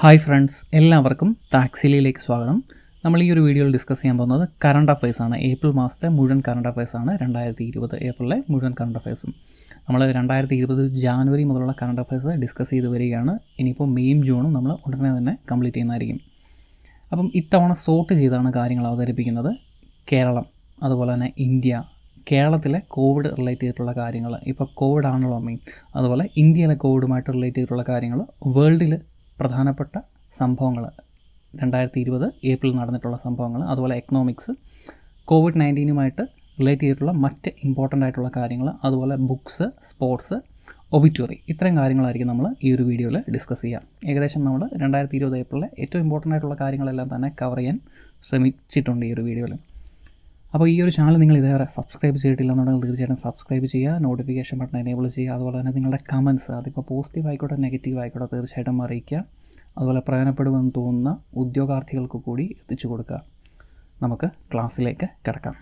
Hi friends, എല്ലാവർക്കും ടാക്സിലിയിലേക്ക് സ്വാഗതം. നമ്മൾ ഈ ഒരു വീഡിയോയിൽ ഡിസ്കസ് ചെയ്യാൻ പോകുന്നത് കറണ്ട് അഫയേഴ്സാണ്. ഏപ്രിൽ മാസത്തെ മുഴുവൻ കറണ്ട് അഫയേഴ്സാണ്. 2020 ഏപ്രിലെ മുഴുവൻ കറണ്ട് അഫയേഴ്സും. നമ്മൾ 2020 ജാനുവരി മുതലുള്ള കറണ്ട് അഫയേഴ്സ് ഡിസ്കസ് ചെയ്ത് വരികയാണ്. ഇനിയിപ്പോൾ മെയും ജൂണും നമ്മൾ ഉടനെ തന്നെ കംപ്ലീറ്റ് ചെയ്യുന്നതായിരിക്കും. അപ്പം ഇത്തവണ സോർട്ട് ചെയ്താണ് കാര്യങ്ങൾ അവതരിപ്പിക്കുന്നത്. കേരളം, അതുപോലെ തന്നെ ഇന്ത്യ, കേരളത്തിലെ കോവിഡ് റിലേറ്റ് ചെയ്തിട്ടുള്ള കാര്യങ്ങൾ, ഇപ്പോൾ കോവിഡ് ആണല്ലോ മെയിൻ, അതുപോലെ ഇന്ത്യയിലെ കോവിഡുമായിട്ട് റിലേറ്റ് ചെയ്തിട്ടുള്ള കാര്യങ്ങൾ, വേൾഡിൽ പ്രധാനപ്പെട്ട സംഭവങ്ങൾ 2020 ഏപ്രിൽ നടന്നിട്ടുള്ള സംഭവങ്ങൾ, അതുപോലെ എക്കണോമിക്സ്, COVID-19 റിലേറ്റ് ചെയ്തിട്ടുള്ള മറ്റ് ഇമ്പോർട്ടൻ്റ് ആയിട്ടുള്ള കാര്യങ്ങൾ, അതുപോലെ ബുക്സ്, സ്പോർട്സ്, ഒബിറ്റുറി, ഇത്രയും കാര്യങ്ങളായിരിക്കും നമ്മൾ ഈ ഒരു വീഡിയോയിൽ ഡിസ്കസ് ചെയ്യാം. ഏകദേശം നമ്മൾ 2020 ഏപ്രിലെ ഏറ്റവും ഇമ്പോർട്ടൻ്റ് ആയിട്ടുള്ള കാര്യങ്ങളെല്ലാം തന്നെ കവർ ചെയ്യാൻ ശ്രമിച്ചിട്ടുണ്ട് ഈ ഒരു വീഡിയോയിൽ. അപ്പോൾ ഈ ഒരു ചാനൽ നിങ്ങൾ ഇതേവരെ സബ്സ്ക്രൈബ് ചെയ്തിട്ടില്ലെന്നുണ്ടെങ്കിൽ തീർച്ചയായിട്ടും സബ്സ്ക്രൈബ് ചെയ്യുക, നോട്ടിഫിക്കേഷൻ ബട്ടൺ എനേബിൾ ചെയ്യുക, അതുപോലെ തന്നെ നിങ്ങളുടെ കമൻറ്റ്സ്, അതിപ്പോൾ പോസിറ്റീവ് ആയിക്കോട്ടെ നെഗറ്റീവ് ആയിക്കോട്ടെ തീർച്ചയായിട്ടും അറിയിക്കുക. അതുപോലെ പ്രയോജനപ്പെടുമെന്ന് തോന്നുന്ന ഉദ്യോഗാർത്ഥികൾക്ക് കൂടി എത്തിച്ചു കൊടുക്കുക. നമുക്ക് ക്ലാസ്സിലേക്ക് കിടക്കാം.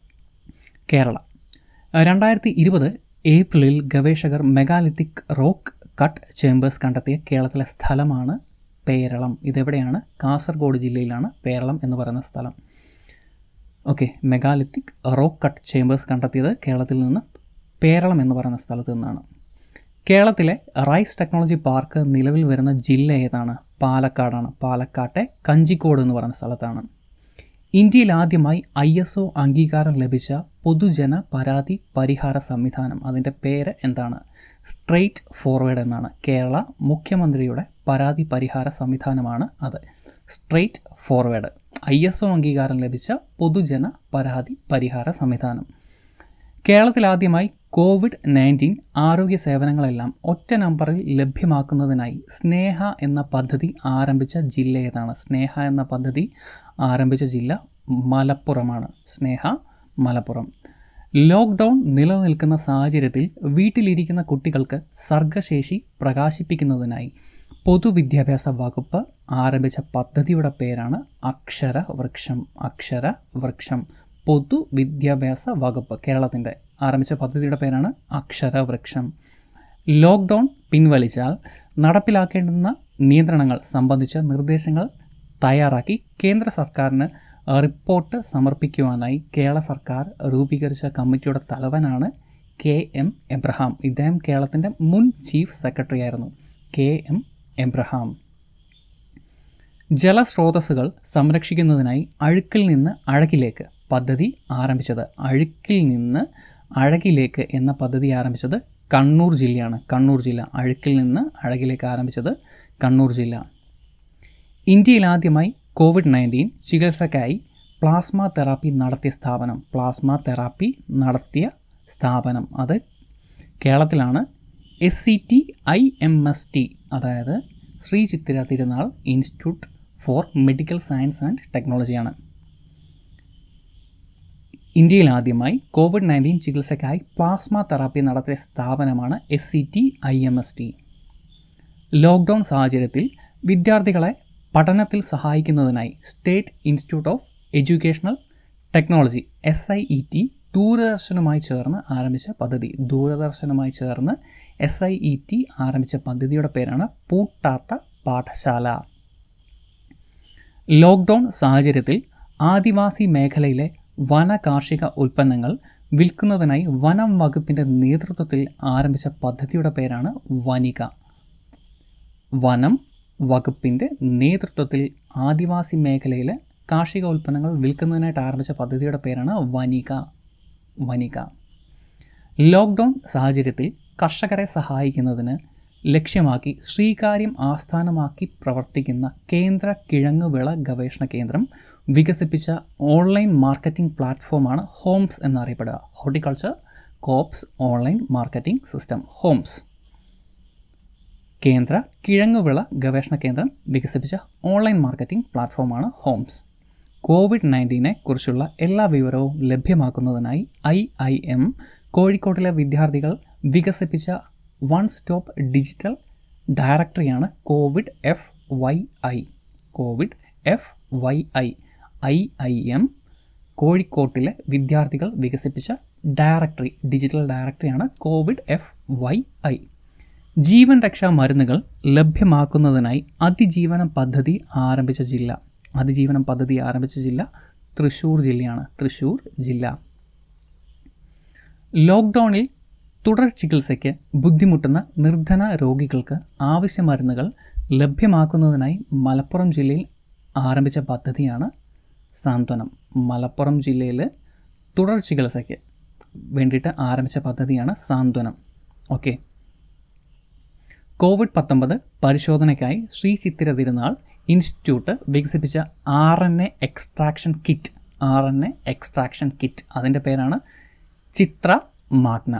കേരള 2020 ഏപ്രിലിൽ ഗവേഷകർ മെഗാലിത്തിക് റോക്ക് കട്ട് ചേമ്പേഴ്സ് കണ്ടെത്തിയ കേരളത്തിലെ സ്ഥലമാണ് പേരളം. ഇതെവിടെയാണ്? കാസർഗോഡ് ജില്ലയിലാണ് പേരളം എന്ന് പറയുന്ന സ്ഥലം. Okay, megalithic rock cut chambers കണ്ടെത്തിയത് കേരളത്തിൽ നിന്ന് പേരളം എന്ന് പറയുന്ന സ്ഥലത്ത് നിന്നാണ്. കേരളത്തിലെ റൈസ് ടെക്നോളജി പാർക്ക് നിലവിൽ വരുന്ന ജില്ല ഏതാണ്? പാലക്കാടാണ്. പാലക്കാട്ടെ കഞ്ചിക്കോട് എന്ന് പറയുന്ന സ്ഥലത്താണ്. ഇന്ത്യയിൽ ആദ്യമായി ISO അംഗീകാരം ലഭിച്ച പൊതുജന പരാതി പരിഹാര സംവിധാനം, അതിൻ്റെ പേര് എന്താണ്? സ്ട്രെയിറ്റ് ഫോർവേഡ് എന്നാണ്. കേരള മുഖ്യമന്ത്രിയുടെ പരാതി പരിഹാര സംവിധാനമാണ് അത്. സ്ട്രെയിറ്റ് ഫോർവേഡ്, ISO അംഗീകാരം ലഭിച്ച പൊതുജന പരാതി പരിഹാര സംവിധാനം. കേരളത്തിൽ ആദ്യമായി COVID-19 ആരോഗ്യ സേവനങ്ങളെല്ലാം ഒറ്റ നമ്പറിൽ ലഭ്യമാക്കുന്നതിനായി സ്നേഹ എന്ന പദ്ധതി ആരംഭിച്ച ജില്ല ഏതാണ്? സ്നേഹ എന്ന പദ്ധതി ആരംഭിച്ച ജില്ല മലപ്പുറമാണ്. സ്നേഹ, മലപ്പുറം. ലോക്ക്ഡൗൺ നിലനിൽക്കുന്ന സാഹചര്യത്തിൽ വീട്ടിലിരിക്കുന്ന കുട്ടികൾക്ക് സർഗശേഷി പ്രകാശിപ്പിക്കുന്നതിനായി പൊതുവിദ്യാഭ്യാസ വകുപ്പ് ആരംഭിച്ച പദ്ധതിയുടെ പേരാണ് അക്ഷരവൃക്ഷം. അക്ഷരവൃക്ഷം, പൊതുവിദ്യാഭ്യാസ വകുപ്പ് കേരളത്തിൻ്റെ ആരംഭിച്ച പദ്ധതിയുടെ പേരാണ് അക്ഷരവൃക്ഷം. ലോക്ക്ഡൗൺ പിൻവലിച്ചാൽ നടപ്പിലാക്കേണ്ടുന്ന നിയന്ത്രണങ്ങൾ സംബന്ധിച്ച നിർദ്ദേശങ്ങൾ തയ്യാറാക്കി കേന്ദ്ര സർക്കാരിന് റിപ്പോർട്ട് സമർപ്പിക്കുവാനായി കേരള സർക്കാർ രൂപീകരിച്ച കമ്മിറ്റിയുടെ തലവനാണ് KM എബ്രഹാം. ഇദ്ദേഹം കേരളത്തിൻ്റെ മുൻ ചീഫ് സെക്രട്ടറി ആയിരുന്നു. KM Abraham. ജലസ്രോതസ്സുകൾ സംരക്ഷിക്കുന്നതിനായി അഴുക്കിൽ നിന്ന് അഴകിലേക്ക് പദ്ധതി ആരംഭിച്ചത്. അഴുക്കിൽ നിന്ന് അഴകിലേക്ക് എന്ന പദ്ധതി ആരംഭിച്ചത് കണ്ണൂർ ജില്ലയാണ്. കണ്ണൂർ ജില്ല. അഴുക്കിൽ നിന്ന് അഴകിലേക്ക് ആരംഭിച്ചത് കണ്ണൂർ ജില്ല. ഇന്ത്യയിൽ ആദ്യമായി COVID-19 ചികിത്സയ്ക്കായി പ്ലാസ്മ തെറാപ്പി നടത്തിയ സ്ഥാപനം. പ്ലാസ്മ തെറാപ്പി നടത്തിയ സ്ഥാപനം അത് കേരളത്തിലാണ്. SCT-IMST, അതായത് Sree Chithira Thirunal institute for medical science and ടെക്നോളജിയാണ്. ഇന്ത്യയിൽ ആദ്യമായി COVID-19 ചികിത്സയ്ക്കായി പ്ലാസ്മ തെറാപ്പി നടത്തിയ സ്ഥാപനമാണ് SCT-IMST. ലോക്ക്ഡൗൺ സാഹചര്യത്തിൽ വിദ്യാർത്ഥികളെ പഠനത്തിൽ സഹായിക്കുന്നതിനായി state institute of educational technology SIET ദൂരദർശനുമായി ചേർന്ന് ആരംഭിച്ച പദ്ധതി. ദൂരദർശനുമായി ചേർന്ന് SIET ആരംഭിച്ച പദ്ധതിയുടെ പേരാണ് പൂട്ടാത്ത പാഠശാല. ലോക്ക്ഡൗൺ സാഹചര്യത്തിൽ ആദിവാസി മേഖലയിലെ വന കാർഷിക ഉൽപ്പന്നങ്ങൾ വിൽക്കുന്നതിനായി വനം വകുപ്പിൻ്റെ നേതൃത്വത്തിൽ ആരംഭിച്ച പദ്ധതിയുടെ പേരാണ് വനിക. വനം വകുപ്പിൻ്റെ നേതൃത്വത്തിൽ ആദിവാസി മേഖലയിലെ കാർഷിക ഉൽപ്പന്നങ്ങൾ വിൽക്കുന്നതിനായിട്ട് ആരംഭിച്ച പദ്ധതിയുടെ പേരാണ് വനിക. വനിക. ലോക്ക്ഡൗൺ സാഹചര്യത്തിൽ കർഷകരെ സഹായിക്കുന്നതിന് ലക്ഷ്യമാക്കി ശ്രീകാര്യം ആസ്ഥാനമാക്കി പ്രവർത്തിക്കുന്ന കേന്ദ്ര കിഴങ്ങുവിള ഗവേഷണ കേന്ദ്രം വികസിപ്പിച്ച ഓൺലൈൻ മാർക്കറ്റിംഗ് പ്ലാറ്റ്ഫോമാണ് ഹോംസ് എന്നറിയപ്പെടുക. Horticulture crops online marketing system HOMS. കേന്ദ്ര കിഴങ്ങുവിള ഗവേഷണ കേന്ദ്രം വികസിപ്പിച്ച ഓൺലൈൻ മാർക്കറ്റിംഗ് പ്ലാറ്റ്ഫോമാണ് ഹോംസ്. COVID-19 കുറിച്ചുള്ള എല്ലാ വിവരവും ലഭ്യമാക്കുന്നതിനായി IIM കോഴിക്കോട്ടിലെ വിദ്യാർത്ഥികൾ വികസിപ്പിച്ച വൺ സ്റ്റോപ്പ് ഡിജിറ്റൽ ഡയറക്ടറിയാണ് COVID-FYI. COVID-FYI. IIM കോഴിക്കോട്ടിലെ വിദ്യാർത്ഥികൾ വികസിപ്പിച്ച ഡിജിറ്റൽ ഡയറക്ടറിയാണ് COVID-FYI. ജീവൻ രക്ഷാ മരുന്നുകൾ ലഭ്യമാക്കുന്നതിനായി അതിജീവനം പദ്ധതി ആരംഭിച്ച ജില്ല തൃശ്ശൂർ ജില്ലയാണ്. തൃശ്ശൂർ ജില്ല. ലോക്ക്ഡൗണിൽ തുടർ ചികിത്സയ്ക്ക് ബുദ്ധിമുട്ടുന്ന നിർധന രോഗികൾക്ക് ആവശ്യ മരുന്നുകൾ ലഭ്യമാക്കുന്നതിനായി മലപ്പുറം ജില്ലയിൽ ആരംഭിച്ച പദ്ധതിയാണ് സാന്ത്വനം. മലപ്പുറം ജില്ലയിൽ തുടർ ചികിത്സയ്ക്ക് വേണ്ടിയിട്ട് ആരംഭിച്ച പദ്ധതിയാണ് സാന്ത്വനം. ഓക്കെ. കോവിഡ്-19 പരിശോധനയ്ക്കായി ശ്രീ ചിത്തിര തിരുനാൾ ഇൻസ്റ്റിറ്റ്യൂട്ട് വികസിപ്പിച്ച RNA എക്സ്ട്രാക്ഷൻ കിറ്റ് അതിൻ്റെ പേരാണ് ചിത്ര മാഗ്ന.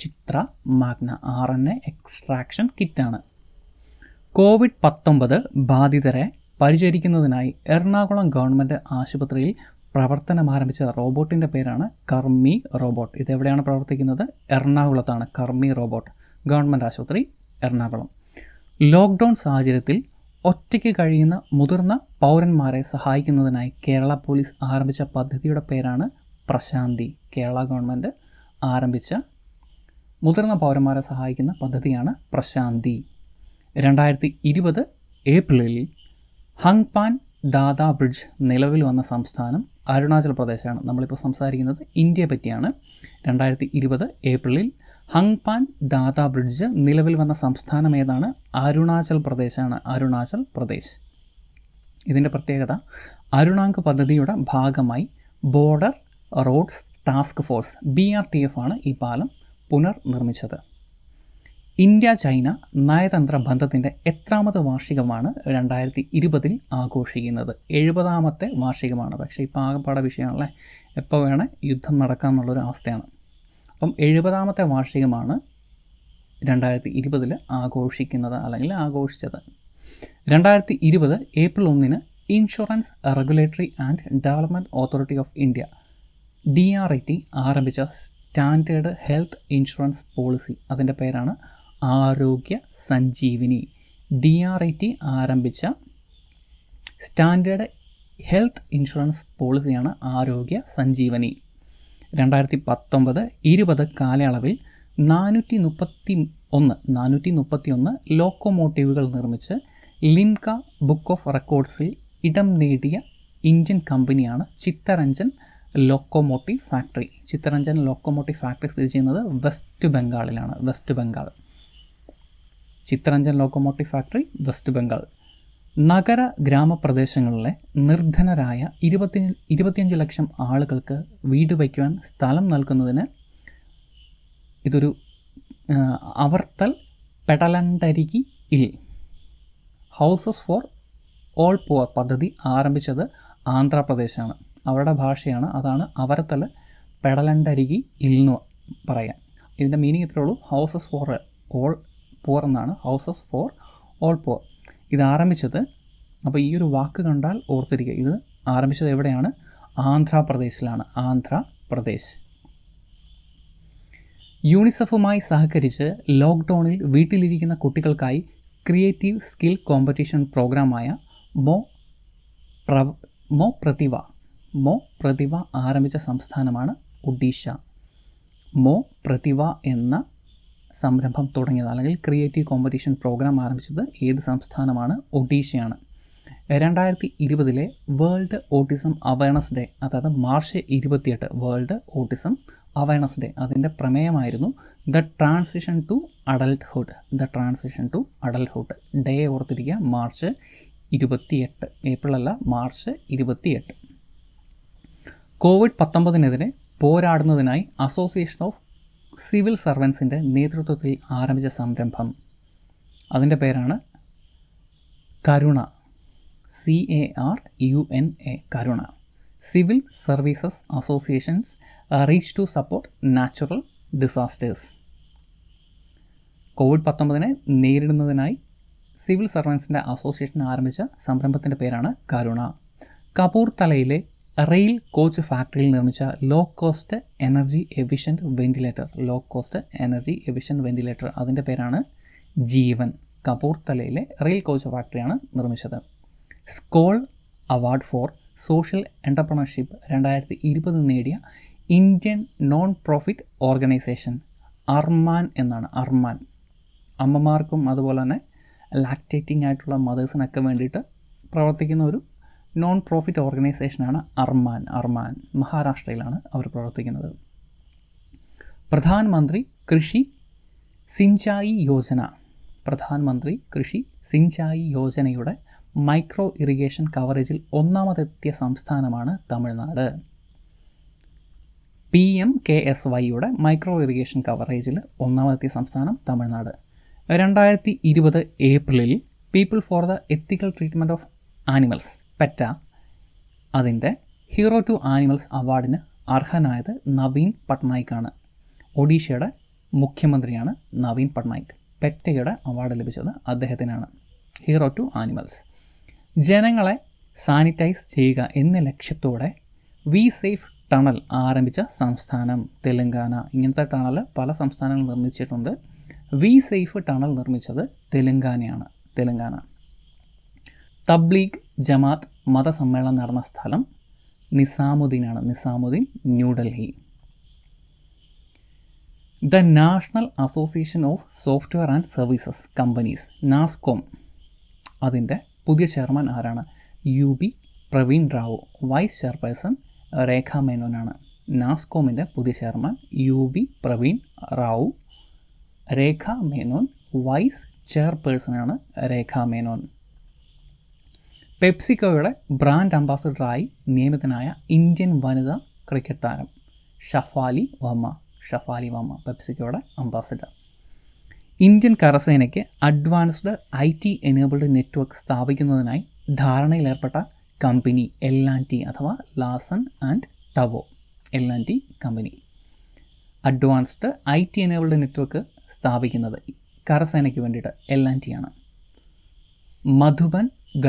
RNA എക്സ്ട്രാക്ഷൻ കിറ്റാണ്. കോവിഡ്-19 ബാധിതരെ പരിചരിക്കുന്നതിനായി എറണാകുളം ഗവൺമെൻറ് ആശുപത്രിയിൽ പ്രവർത്തനം ആരംഭിച്ച റോബോട്ടിൻ്റെ പേരാണ് കർമ്മി റോബോട്ട്. ഇതെവിടെയാണ് പ്രവർത്തിക്കുന്നത്? എറണാകുളത്താണ്. കർമ്മി റോബോട്ട്, ഗവൺമെൻറ് ആശുപത്രി, എറണാകുളം. ലോക്ക്ഡൗൺ സാഹചര്യത്തിൽ ഒറ്റയ്ക്ക് കഴിയുന്ന മുതിർന്ന പൗരന്മാരെ സഹായിക്കുന്നതിനായി കേരള പോലീസ് ആരംഭിച്ച പദ്ധതിയുടെ പേരാണ് പ്രശാന്തി. കേരള ഗവൺമെൻറ് ആരംഭിച്ച മുതിർന്ന പൗരന്മാരെ സഹായിക്കുന്ന പദ്ധതിയാണ് പ്രശാന്തി. 2020 ഏപ്രിലിൽ ഹങ്പാൻ ദാദ ബ്രിഡ്ജ് നിലവിൽ വന്ന സംസ്ഥാനം അരുണാചൽ പ്രദേശാണ്. നമ്മളിപ്പോൾ സംസാരിക്കുന്നത് ഇന്ത്യയെ പറ്റിയാണ്. 2020 ഏപ്രിലിൽ ഹങ്പാൻ ദാദ ബ്രിഡ്ജ് നിലവിൽ വന്ന സംസ്ഥാനം ഏതാണ്? അരുണാചൽ പ്രദേശാണ്. അരുണാചൽ പ്രദേശ്. ഇതിൻ്റെ പ്രത്യേകത, അരുണാങ്ക് പദ്ധതിയുടെ ഭാഗമായി border roads task force BRTF ആണ് ഈ പാലം പുനർനിർമ്മിച്ചത്. ഇന്ത്യ ചൈന നയതന്ത്ര ബന്ധത്തിൻ്റെ എത്രാമത് വാർഷികമാണ് 2020 ആഘോഷിക്കുന്നത്? 70ാമത്തെ വാർഷികമാണ്. പക്ഷേ ഇപ്പോൾ ആകെപ്പാടെ വിഷയമാണല്ലേ, എപ്പോൾ വേണേ യുദ്ധം നടക്കാം എന്നുള്ളൊരു അവസ്ഥയാണ്. അപ്പം 70ാമത്തെ വാർഷികമാണ് 2020 ആഘോഷിക്കുന്നത് അല്ലെങ്കിൽ ആഘോഷിച്ചത്. 2020 April 1 insurance regulatory and development authority of India DRIT ആരംഭിച്ച സ്റ്റാൻഡേർഡ് ഹെൽത്ത് ഇൻഷുറൻസ് പോളിസി അതിൻ്റെ പേരാണ് ആരോഗ്യ സഞ്ജീവിനി. DRIT ആരംഭിച്ച സ്റ്റാൻഡേർഡ് ഹെൽത്ത് ഇൻഷുറൻസ് പോളിസിയാണ് ആരോഗ്യ സഞ്ജീവനി. 2019-20 കാലയളവിൽ 431 ലോക്കോമോട്ടീവുകൾ നിർമ്മിച്ച് ലിംക ബുക്ക് ഓഫ് റെക്കോർഡ്സിൽ ഇടം നേടിയ ഇന്ത്യൻ കമ്പനിയാണ് Chittaranjan locomotive factory. Chittaranjan locomotive factory സ്ഥിതി ചെയ്യുന്നത് വെസ്റ്റ് ബംഗാളിലാണ്. Chittaranjan locomotive factory west Bengal. നഗര ഗ്രാമപ്രദേശങ്ങളിലെ നിർധനരായ 25 ലക്ഷം ആളുകൾക്ക് വീട് വയ്ക്കുവാൻ സ്ഥലം നൽകുന്നതിന് ഇതൊരു അവർത്തൽ പെടലണ്ടരികി ഇൽ ഹൗസസ് ഫോർ ഓൾ പുവർ പദ്ധതി ആരംഭിച്ചത് ആന്ധ്രാപ്രദേശാണ്. അവരുടെ ഭാഷയാണ്, അതാണ് അവരത്തൽ പെടലണ്ടരികി ഇൽ എന്ന് പറയാം. ഇതിൻ്റെ മീനിങ് ഇത്രേ ഉള്ളൂ, ഹൗസസ് ഫോർ ഓൾ പുവർ എന്നാണ്. ഹൗസസ് ഫോർ ഓൾ പുവർ ഇത് ആരംഭിച്ചത്, അപ്പോൾ ഈ ഒരു വാക്ക് കണ്ടാൽ ഓർത്തിരിക്കുക, ഇത് ആരംഭിച്ചത് എവിടെയാണ്? ആന്ധ്രാപ്രദേശിലാണ്. ആന്ധ്രാപ്രദേശ്. യൂണിസെഫുമായി സഹകരിച്ച് ലോക്ക്ഡൗണിൽ വീട്ടിലിരിക്കുന്ന കുട്ടികൾക്കായി ക്രിയേറ്റീവ് സ്കിൽ കോമ്പറ്റീഷൻ പ്രോഗ്രാമായ മോ പ്രതിഭ ആരംഭിച്ച സംസ്ഥാനമാണ് ഒഡീഷ. മോ പ്രതിഭ എന്ന സംരംഭം തുടങ്ങിയത് അല്ലെങ്കിൽ ക്രിയേറ്റീവ് കോമ്പറ്റീഷൻ പ്രോഗ്രാം ആരംഭിച്ചത് ഏത് സംസ്ഥാനമാണ്? ഒഡീഷയാണ്. 2020 വേൾഡ് ഓട്ടിസം അവയർനെസ് ഡേ, അതായത് March 28 world autism awareness day, അതിൻ്റെ പ്രമേയമായിരുന്നു the transition to adulthood. Day ഓർത്തിരിക്കുക, മാർച്ച് 28, ഏപ്രിൽ അല്ല, മാർച്ച് 28. കോവിഡ്-19 പോരാടുന്നതിനായി അസോസിയേഷൻ ഓഫ് സിവിൽ സർവൻസിൻ്റെ നേതൃത്വത്തിൽ ആരംഭിച്ച സംരംഭം അതിൻ്റെ പേരാണ് Karuna. CARUNA Karuna. Civil services associations reach to support natural disasters. കോവിഡ്-19 നേരിടുന്നതിനായി സിവിൽ സർവൻസിൻ്റെ അസോസിയേഷൻ ആരംഭിച്ച സംരംഭത്തിൻ്റെ പേരാണ് കരുണ. കപൂർത്തലയിലെ റെയിൽ കോച്ച് ഫാക്ടറിയിൽ നിർമ്മിച്ച low cost energy efficient ventilator അതിൻ്റെ പേരാണ് ജീവൻ. കപൂർത്തലയിലെ റെയിൽ കോച്ച് ഫാക്ടറിയാണ് നിർമ്മിച്ചത്. Skoll award for social entrepreneurship 2020 നേടിയ Indian non profit organisation Armaan എന്നാണ്. അമ്മമാർക്കും അതുപോലെ തന്നെ ലാക്ടേറ്റിംഗ് ആയിട്ടുള്ള മദേഴ്സിനൊക്കെ വേണ്ടിയിട്ട് പ്രവർത്തിക്കുന്ന ഒരു നോൺ പ്രോഫിറ്റ് ഓർഗനൈസേഷനാണ് അർമാൻ. മഹാരാഷ്ട്രയിലാണ് അവർ പ്രവർത്തിക്കുന്നത്. പ്രധാനമന്ത്രി കൃഷി സിഞ്ചായി യോജനയുടെ മൈക്രോ ഇറിഗേഷൻ കവറേജിൽ ഒന്നാമതെത്തിയ സംസ്ഥാനമാണ് തമിഴ്നാട്. PMKSYയുടെ മൈക്രോ ഇറിഗേഷൻ കവറേജിൽ ഒന്നാമതെത്തിയ സംസ്ഥാനം തമിഴ്നാട്. 2020 ഏപ്രിലിൽ people for the ethical treatment of animals PETA അതിൻ്റെ ഹീറോ ടു ആനിമൽസ് അവാർഡിന് അർഹനായത് നവീൻ പട്നായിക്കാണ്. ഒഡീഷയുടെ മുഖ്യമന്ത്രിയാണ് നവീൻ പട്നായിക്. പെറ്റയുടെ അവാർഡ് ലഭിച്ചത് അദ്ദേഹത്തിനാണ്. Hero to animals. ജനങ്ങളെ സാനിറ്റൈസ് ചെയ്യുക എന്ന ലക്ഷ്യത്തോടെ വി സേഫ് ടണൽ ആരംഭിച്ച സംസ്ഥാനം തെലങ്കാന. ഇങ്ങനത്തെ ടണൽ പല സംസ്ഥാനങ്ങൾ നിർമ്മിച്ചിട്ടുണ്ട്. വി സേഫ് ടണൽ നിർമ്മിച്ചത് തെലങ്കാന. തബ്ലീഗ് ജമാത്ത് മതസമ്മേളനം നടന്ന സ്ഥലം Nizamuddin, New Delhi. The national association of software and services companies NASSCOM അതിൻ്റെ പുതിയ ചെയർമാൻ ആരാണ്? UB Praveen Rao. Vice chairperson Rekha മേനോനാണ്. നാസ്കോമിൻ്റെ പുതിയ chairman UB Praveen Rao. Rekha Menon vice ചെയർപേഴ്സണാണ്. രേഖ മേനോൻ. പെപ്സിക്കോയുടെ ബ്രാൻഡ് അംബാസഡറായി നിയമിതനായ ഇന്ത്യൻ വനിതാ ക്രിക്കറ്റ് താരം ഷഫാലി വർമ്മ പെപ്സിക്കോയുടെ അംബാസഡർ. ഇന്ത്യൻ കരസേനയ്ക്ക് അഡ്വാൻസ്ഡ് IT എനേബിൾഡ് നെറ്റ്വർക്ക് സ്ഥാപിക്കുന്നതിനായി ധാരണയിലേർപ്പെട്ട കമ്പനി L&T അഥവാ ലാസൻ ആൻഡ് ടവോ. L&T company advanced IT enabled network സ്ഥാപിക്കുന്നത് കരസേനയ്ക്ക് വേണ്ടിയിട്ട് L&T ആണ്. മധുബൻ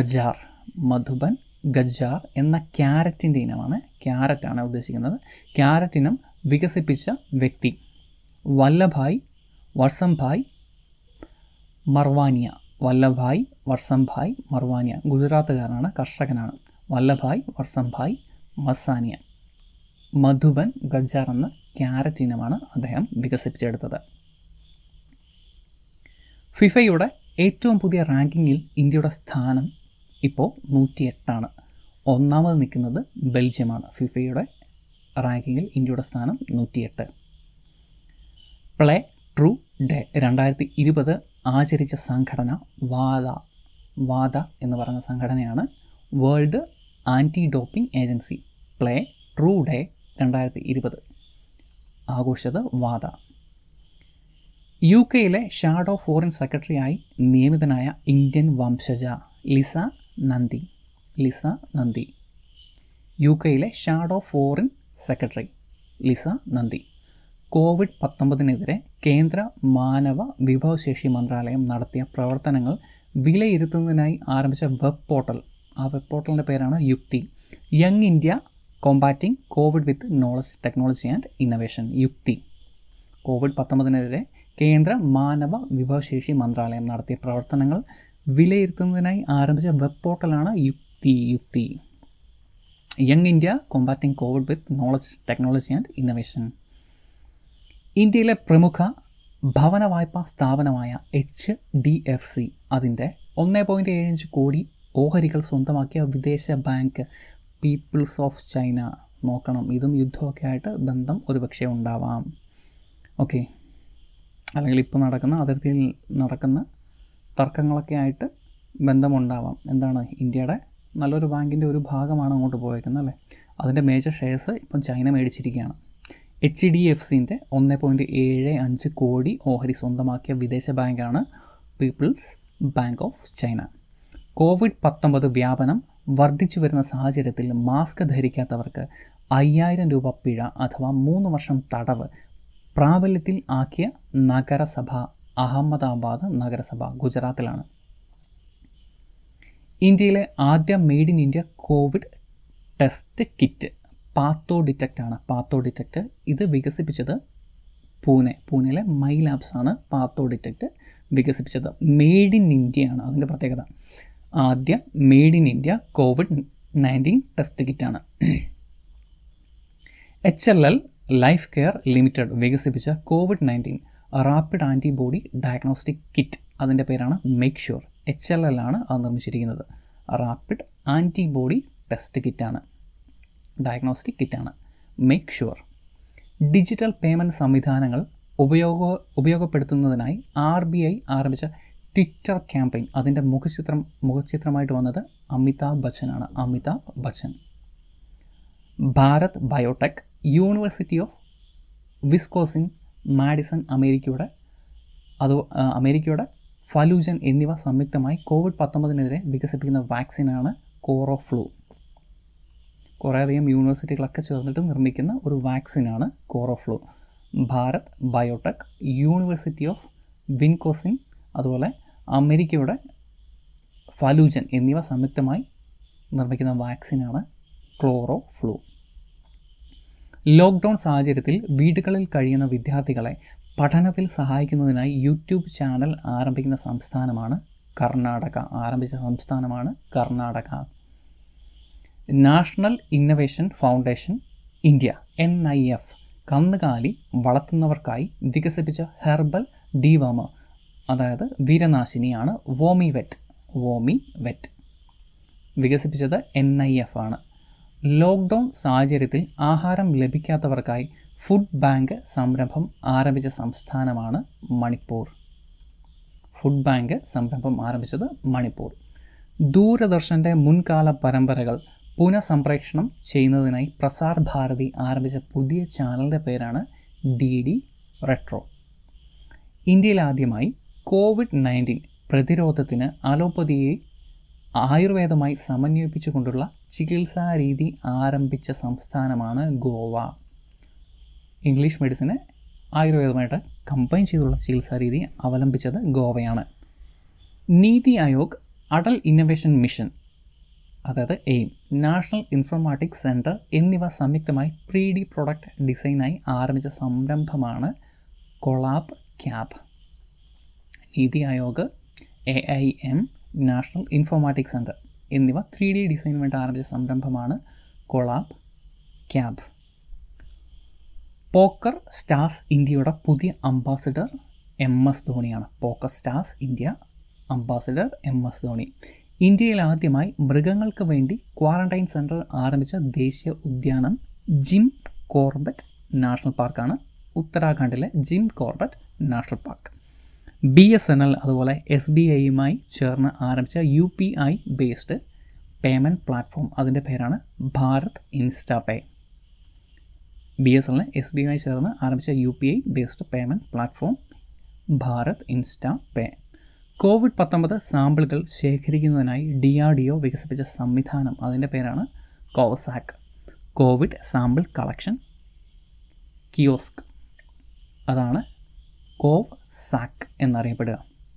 ഗജ്ജാർ എന്ന ക്യാരറ്റിൻ്റെ ഇനമാണ്. ക്യാരറ്റാണ് ഉദ്ദേശിക്കുന്നത്. ക്യാരറ്റ് ഇനം വികസിപ്പിച്ച വ്യക്തി വല്ലഭായ് വർസംഭായ് മർവാനിയ. ഗുജറാത്തുകാരനാണ്, കർഷകനാണ്. വല്ലഭായ് വർസംഭായ് മസാനിയ. മധുബൻ ഗജ്ജാർ എന്ന ക്യാരറ്റ് ഇനമാണ് അദ്ദേഹം വികസിപ്പിച്ചെടുത്തത്. ഫിഫയുടെ ഏറ്റവും പുതിയ റാങ്കിങ്ങിൽ ഇന്ത്യയുടെ സ്ഥാനം ഇപ്പോൾ 108. ഒന്നാമത് നിൽക്കുന്നത് ബെൽജിയമാണ്. ഫിഫയുടെ റാങ്കിങ്ങിൽ ഇന്ത്യയുടെ സ്ഥാനം 108. പ്ലേ ട്രൂ ഡേ 2020 ആചരിച്ച സംഘടന വാദ എന്ന് പറയുന്ന സംഘടനയാണ്. World anti doping agency. Play true day 2020 ആഘോഷിച്ചത് വാദ. UK-യിലെ ഷാഡോ ഫോറിൻ സെക്രട്ടറിയായി നിയമിതനായ ഇന്ത്യൻ വംശജ ലിസ നന്ദി. UK-യിലെ shadow foreign secretary Lisa Nandy. COVID-19 കേന്ദ്ര മാനവ വിഭവശേഷി മന്ത്രാലയം നടത്തിയ പ്രവർത്തനങ്ങൾ വിലയിരുത്തുന്നതിനായി ആരംഭിച്ച വെബ് പോർട്ടൽ. ആ വെബ് പോർട്ടലിൻ്റെ പേരാണ് Yukti. Young India combating Covid with knowledge technology and innovation. Yukti. COVID-19 കേന്ദ്ര മാനവ വിഭവശേഷി മന്ത്രാലയം നടത്തിയ പ്രവർത്തനങ്ങൾ വിലയിരുത്തുന്നതിനായി ആരംഭിച്ച വെബ് പോർട്ടലാണ് Yukti. Young India combating Covid with knowledge technology and innovation. ഇന്ത്യയിലെ പ്രമുഖ ഭവന വായ്പാ സ്ഥാപനമായ HDFC അതിൻ്റെ 1.75 കോടി ഓഹരികൾ സ്വന്തമാക്കിയ വിദേശ ബാങ്ക് പീപ്പിൾസ് ഓഫ് ചൈന. നോക്കണം, ഇതും യുദ്ധമൊക്കെ ആയിട്ട് ബന്ധം ഒരുപക്ഷെ ഉണ്ടാവാം. ഓക്കെ, അല്ലെങ്കിൽ ഇപ്പോൾ അതിർത്തിയിൽ നടക്കുന്ന തർക്കങ്ങളൊക്കെ ആയിട്ട് ബന്ധമുണ്ടാവാം. എന്താണ്, ഇന്ത്യയുടെ നല്ലൊരു ബാങ്കിൻ്റെ ഒരു ഭാഗമാണ് അങ്ങോട്ട് പോയേക്കുന്നത് അല്ലേ. അതിൻ്റെ മേജർ ഷെയർസ് ഇപ്പം ചൈന മേടിച്ചിരിക്കുകയാണ്. HDFCൻ്റെ 1.75 കോടി ഓഹരി സ്വന്തമാക്കിയ വിദേശ ബാങ്കാണ് people's bank of China. COVID-19 വ്യാപനം വർദ്ധിച്ചു വരുന്ന സാഹചര്യത്തിൽ മാസ്ക് ധരിക്കാത്തവർക്ക് 5000 രൂപ പിഴ അഥവാ 3 വർഷം തടവ് പ്രാബല്യത്തിൽ ആക്കിയ നഗരസഭ അഹമ്മദാബാദ് നഗരസഭ, ഗുജറാത്തിലാണ്. ഇന്ത്യയിലെ ആദ്യ made in India Covid test kit PathoDetect ആണ്. പാത്തോ ഡിറ്റക്റ്റ് ഇത് വികസിപ്പിച്ചത് പൂനെയിലെ മൈ ലാബ്സ് ആണ്. പാത്തോ ഡിറ്റക്റ്റ് വികസിപ്പിച്ചത് മെയ്ഡ് ഇൻ ഇന്ത്യ ആണ് അതിൻ്റെ പ്രത്യേകത. ആദ്യ made in India COVID-19 test കിറ്റാണ്. HLL ലൈഫ് കെയർ ലിമിറ്റഡ് വികസിപ്പിച്ച COVID-19 rapid antibody diagnostic kit, അതിൻ്റെ പേരാണ് മേക്ക് ഷുവർ. HLL ആണ് അത് നിർമ്മിച്ചിരിക്കുന്നത്. റാപ്പിഡ് ആൻറ്റിബോഡി ടെസ്റ്റ് കിറ്റാണ്, ഡയഗ്നോസ്റ്റിക് കിറ്റാണ്. Make sure. ഡിജിറ്റൽ പേയ്മെൻറ്റ് സംവിധാനങ്ങൾ ഉപയോഗപ്പെടുത്തുന്നതിനായി RBI ആരംഭിച്ച ട്വിറ്റർ ക്യാമ്പയിൻ, അതിൻ്റെ മുഖചിത്രമായിട്ട് വന്നത് അമിതാഭ് ബച്ചനാണ്. Amitabh Bachchan. Bharat biotech, university of Wisconsin, Madison അമേരിക്കയുടെ ഫലൂജൻ എന്നിവ സംയുക്തമായി COVID-19 വികസിപ്പിക്കുന്ന വാക്സിനാണ് കോറോഫ്ലൂ. കുറേയധികം യൂണിവേഴ്സിറ്റികളൊക്കെ ചേർന്നിട്ട് നിർമ്മിക്കുന്ന ഒരു വാക്സിനാണ് CoroFlu. Bharat biotech, university of Wisconsin, അതുപോലെ അമേരിക്കയുടെ ഫലൂജൻ എന്നിവ സംയുക്തമായി നിർമ്മിക്കുന്ന വാക്സിനാണ് കോറോഫ്ലൂ. ലോക്ക്ഡൗൺ സാഹചര്യത്തിൽ വീടുകളിൽ കഴിയുന്ന വിദ്യാർത്ഥികളെ പഠനത്തിൽ സഹായിക്കുന്നതിനായി യൂട്യൂബ് ചാനൽ ആരംഭിക്കുന്ന സംസ്ഥാനമാണ് Karnataka. National innovation foundation India NIF കന്നുകാലി വളർത്തുന്നവർക്കായി വികസിപ്പിച്ച ഹെർബൽ ഡീവർമർ, അതായത് വീരനാശിനിയാണ് വോമിവെറ്റ്. വികസിപ്പിച്ചത് NIF ആണ്. ലോക്ക്ഡൗൺ സാഹചര്യത്തിൽ ആഹാരം ലഭിക്കാത്തവർക്കായി ഫുഡ് ബാങ്ക് സംരംഭം ആരംഭിച്ച സംസ്ഥാനമാണ് മണിപ്പൂർ. ഫുഡ് ബാങ്ക് സംരംഭം ആരംഭിച്ചത് മണിപ്പൂർ. ദൂരദർശൻ്റെ മുൻകാല പരമ്പരകൾ പുനഃസംപ്രേഷണം ചെയ്യുന്നതിനായി പ്രസാർ ഭാരതി ആരംഭിച്ച പുതിയ ചാനലിൻ്റെ പേരാണ് DD റെട്രോ. ഇന്ത്യയിൽ ആദ്യമായി COVID-19 പ്രതിരോധത്തിന് അലോപ്പതിയെ ആയുർവേദമായി സമന്വയിപ്പിച്ചുകൊണ്ടുള്ള ചികിത്സാ രീതി ആരംഭിച്ച സംസ്ഥാനമാണ് ഗോവ. ഇംഗ്ലീഷ് മെഡിസിനെ ആയുർവേദമായിട്ട് കമ്പൈൻ ചെയ്തുള്ള ചികിത്സാ രീതി അവലംബിച്ചത് ഗോവയാണ്. നീതി ആയോഗ്, അടൽ ഇന്നൊവേഷൻ മിഷൻ, അതായത് എയിം, നാഷണൽ ഇൻഫോർമാറ്റിക്സ് സെൻറ്റർ എന്നിവ സംയുക്തമായി 3D പ്രൊഡക്റ്റ് ഡിസൈനായി ആരംഭിച്ച സംരംഭമാണ് CollabCAD. NITI Aayog, AIM, national informatics centre എന്നിവ 3D ഡിസൈന് വേണ്ടി ആരംഭിച്ച സംരംഭമാണ് കൊളാബ് ക്യാബ്. പോക്കർ സ്റ്റാർസ് ഇന്ത്യയുടെ പുതിയ അംബാസിഡർ MS ധോണിയാണ്. PokerStars India ambassador MS Dhoni. ഇന്ത്യയിൽ ആദ്യമായി മൃഗങ്ങൾക്ക് വേണ്ടി ക്വാറന്റൈൻ സെൻറ്റർ ആരംഭിച്ച ദേശീയ ഉദ്യാനം ജിം കോർബറ്റ് നാഷണൽ പാർക്കാണ്. ഉത്തരാഖണ്ഡിലെ Jim Corbett national park. BSNL അതുപോലെ SBIയുമായി ചേർന്ന് ആരംഭിച്ച UPI ബേസ്ഡ് പേയ്മെൻറ്റ് പ്ലാറ്റ്ഫോം, അതിൻ്റെ പേരാണ് ഭാരത് ഇൻസ്റ്റാപേ. BSNL SBIയുമായി ചേർന്ന് ആരംഭിച്ച UPI based payment platform Bharat InstaPay. COVID-19 സാമ്പിളുകൾ ശേഖരിക്കുന്നതിനായി DRDO വികസിപ്പിച്ച സംവിധാനം, അതിൻ്റെ പേരാണ് COVSACK. Covid sample collection kiosk, അതാണ് കോവ്സാക്ക് എന്നറിയപ്പെടുക.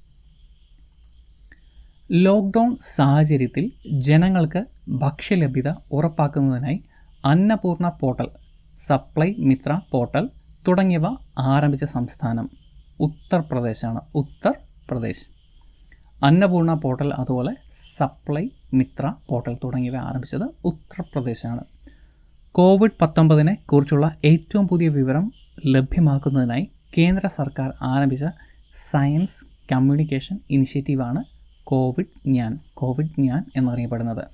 ലോക്ക്ഡൗൺ സാഹചര്യത്തിൽ ജനങ്ങൾക്ക് ഭക്ഷ്യലഭ്യത ഉറപ്പാക്കുന്നതിനായി Annapurna portal, supply Mitra portal തുടങ്ങിയവ ആരംഭിച്ച സംസ്ഥാനം ഉത്തർപ്രദേശ്. അന്നപൂർണ പോർട്ടൽ അതുപോലെ സപ്ലൈ മിത്ര പോർട്ടൽ തുടങ്ങിയവ ആരംഭിച്ചത് ഉത്തർപ്രദേശാണ്. COVID-19 കുറിച്ചുള്ള ഏറ്റവും പുതിയ വിവരം ലഭ്യമാക്കുന്നതിനായി കേന്ദ്ര സർക്കാർ ആരംഭിച്ച സയൻസ് കമ്മ്യൂണിക്കേഷൻ ഇനിഷ്യേറ്റീവാണ് കോവിഡ് ഞാൻ എന്നറിയപ്പെടുന്നത്.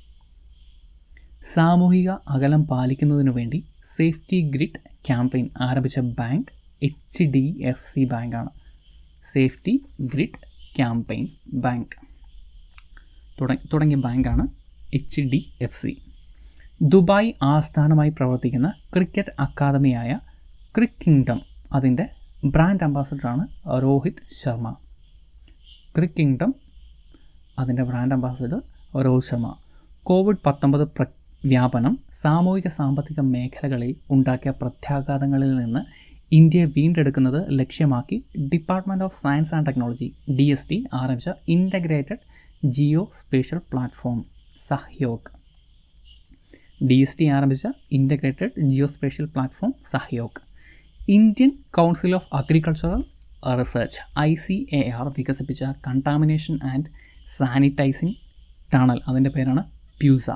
സാമൂഹിക അകലം പാലിക്കുന്നതിനു വേണ്ടി സേഫ്റ്റി ഗ്രിഡ് ക്യാമ്പയിൻ ആരംഭിച്ച ബാങ്ക് HDFC ബാങ്കാണ്. സേഫ്റ്റി ഗ്രിഡ് ക്യാമ്പയിൻ ബാങ്ക് തുടങ്ങിയ ബാങ്കാണ് HDFC. ദുബായ് ആസ്ഥാനമായി പ്രവർത്തിക്കുന്ന ക്രിക്കറ്റ് അക്കാദമിയായ ക്രിക്ക് കിങ്ഡം, അതിൻ്റെ ബ്രാൻഡ് അംബാസഡറാണ് രോഹിത് ശർമ്മ. ക്രിക്ക് കിങ്ഡം, അതിൻ്റെ brand ambassador Rohit Sharma. COVID-19 വ്യാപനം സാമൂഹിക സാമ്പത്തിക മേഖലകളിൽ ഉണ്ടാക്കിയ പ്രത്യാഘാതങ്ങളിൽ നിന്ന് ഇന്ത്യയെ വീണ്ടെടുക്കുന്നത് ലക്ഷ്യമാക്കി department of science and technology DST ആരംഭിച്ച integrated geospatial platform Sahyog. DST ആരംഭിച്ച integrated geospatial platform Sahyog. Indian council of agricultural research ICAR വികസിപ്പിച്ച കണ്ടാമിനേഷൻ ആൻഡ് സാനിറ്റൈസിങ് ടണൽ, അതിൻ്റെ പേരാണ് PUSA.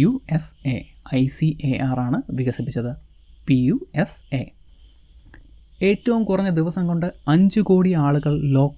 ICAR ആണ് വികസിപ്പിച്ചത്. PUSA. ഏറ്റവും കുറഞ്ഞ ദിവസം കൊണ്ട് 5 കോടി ആളുകൾ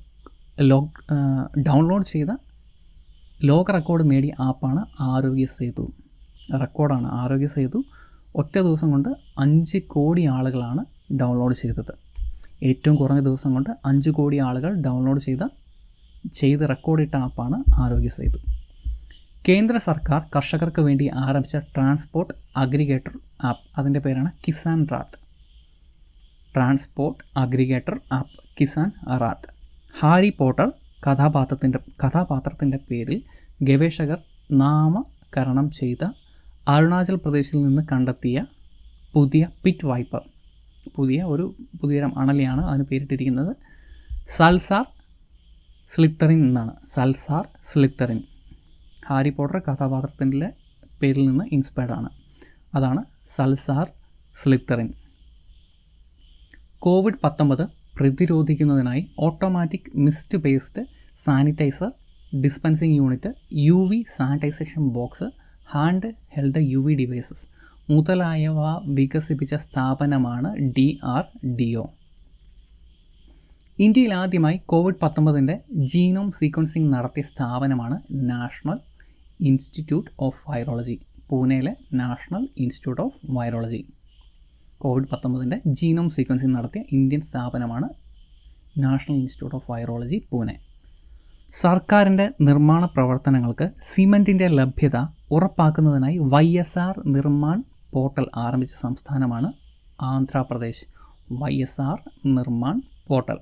ഡൗൺലോഡ് ചെയ്ത ലോക റെക്കോർഡ് നേടിയ ആപ്പാണ് ആരോഗ്യ സേതു. റെക്കോർഡാണ് ആരോഗ്യ സേതു. ഒറ്റ ദിവസം കൊണ്ട് 5 കോടി ആളുകളാണ് ഡൗൺലോഡ് ചെയ്തത്. ഏറ്റവും കുറഞ്ഞ ദിവസം കൊണ്ട് 5 കോടി ആളുകൾ ഡൗൺലോഡ് ചെയ്ത് റെക്കോർഡിട്ട ആപ്പാണ് ആരോഗ്യ സേതു. കേന്ദ്ര സർക്കാർ കർഷകർക്ക് വേണ്ടി ആരംഭിച്ച ട്രാൻസ്പോർട്ട് അഗ്രിഗേറ്റർ ആപ്പ്, അതിൻ്റെ പേരാണ് Kisan Rath. Transport aggregator app Kisan Rath. Harry Potter കഥാപാത്രത്തിൻ്റെ പേരിൽ ഗവേഷകർ നാമകരണം ചെയ്ത അരുണാചൽ പ്രദേശിൽ നിന്ന് കണ്ടെത്തിയ പുതിയ പിറ്റ് വൈപ്പർ, പുതിയതരം അണലിയാണ് അതിന് പേരിട്ടിരിക്കുന്നത്. സൽസാർ സ്ലിത്തറിൻ എന്നാണ്. സൽസാർ സ്ലിത്തറിൻ ഹാരി പോട്ടർ കഥാപാത്രത്തിൻ്റെ പേരിൽ നിന്ന് ഇൻസ്പയർഡ് ആണ്. അതാണ് സൽസാർ സ്ലിത്തറിൻ. COVID-19 പ്രതിരോധിക്കുന്നതിനായി automatic mist based sanitiser dispensing unit, UV sanitisation box, hand held UV devices മുതലായവ വികസിപ്പിച്ച സ്ഥാപനമാണ് DRDO. ഇന്ത്യയിൽ ആദ്യമായി COVID-19 ജീനോം സീക്വൻസിംഗ് നടത്തിയ സ്ഥാപനമാണ് നാഷണൽ ഇൻസ്റ്റിറ്റ്യൂട്ട് ഓഫ് വൈറോളജി. പൂനെയിലെ national institute of virology COVID-19 genome sequencing നടത്തിയ ഇന്ത്യൻ സ്ഥാപനമാണ് national institute of virology, Pune. സർക്കാരിൻ്റെ നിർമ്മാണ പ്രവർത്തനങ്ങൾക്ക് സിമൻറ്റിൻ്റെ ലഭ്യത ഉറപ്പാക്കുന്നതിനായി YSR നിർമ്മാൺ പോർട്ടൽ ആരംഭിച്ച സംസ്ഥാനമാണ് Andhra Pradesh. YSR Nirman portal.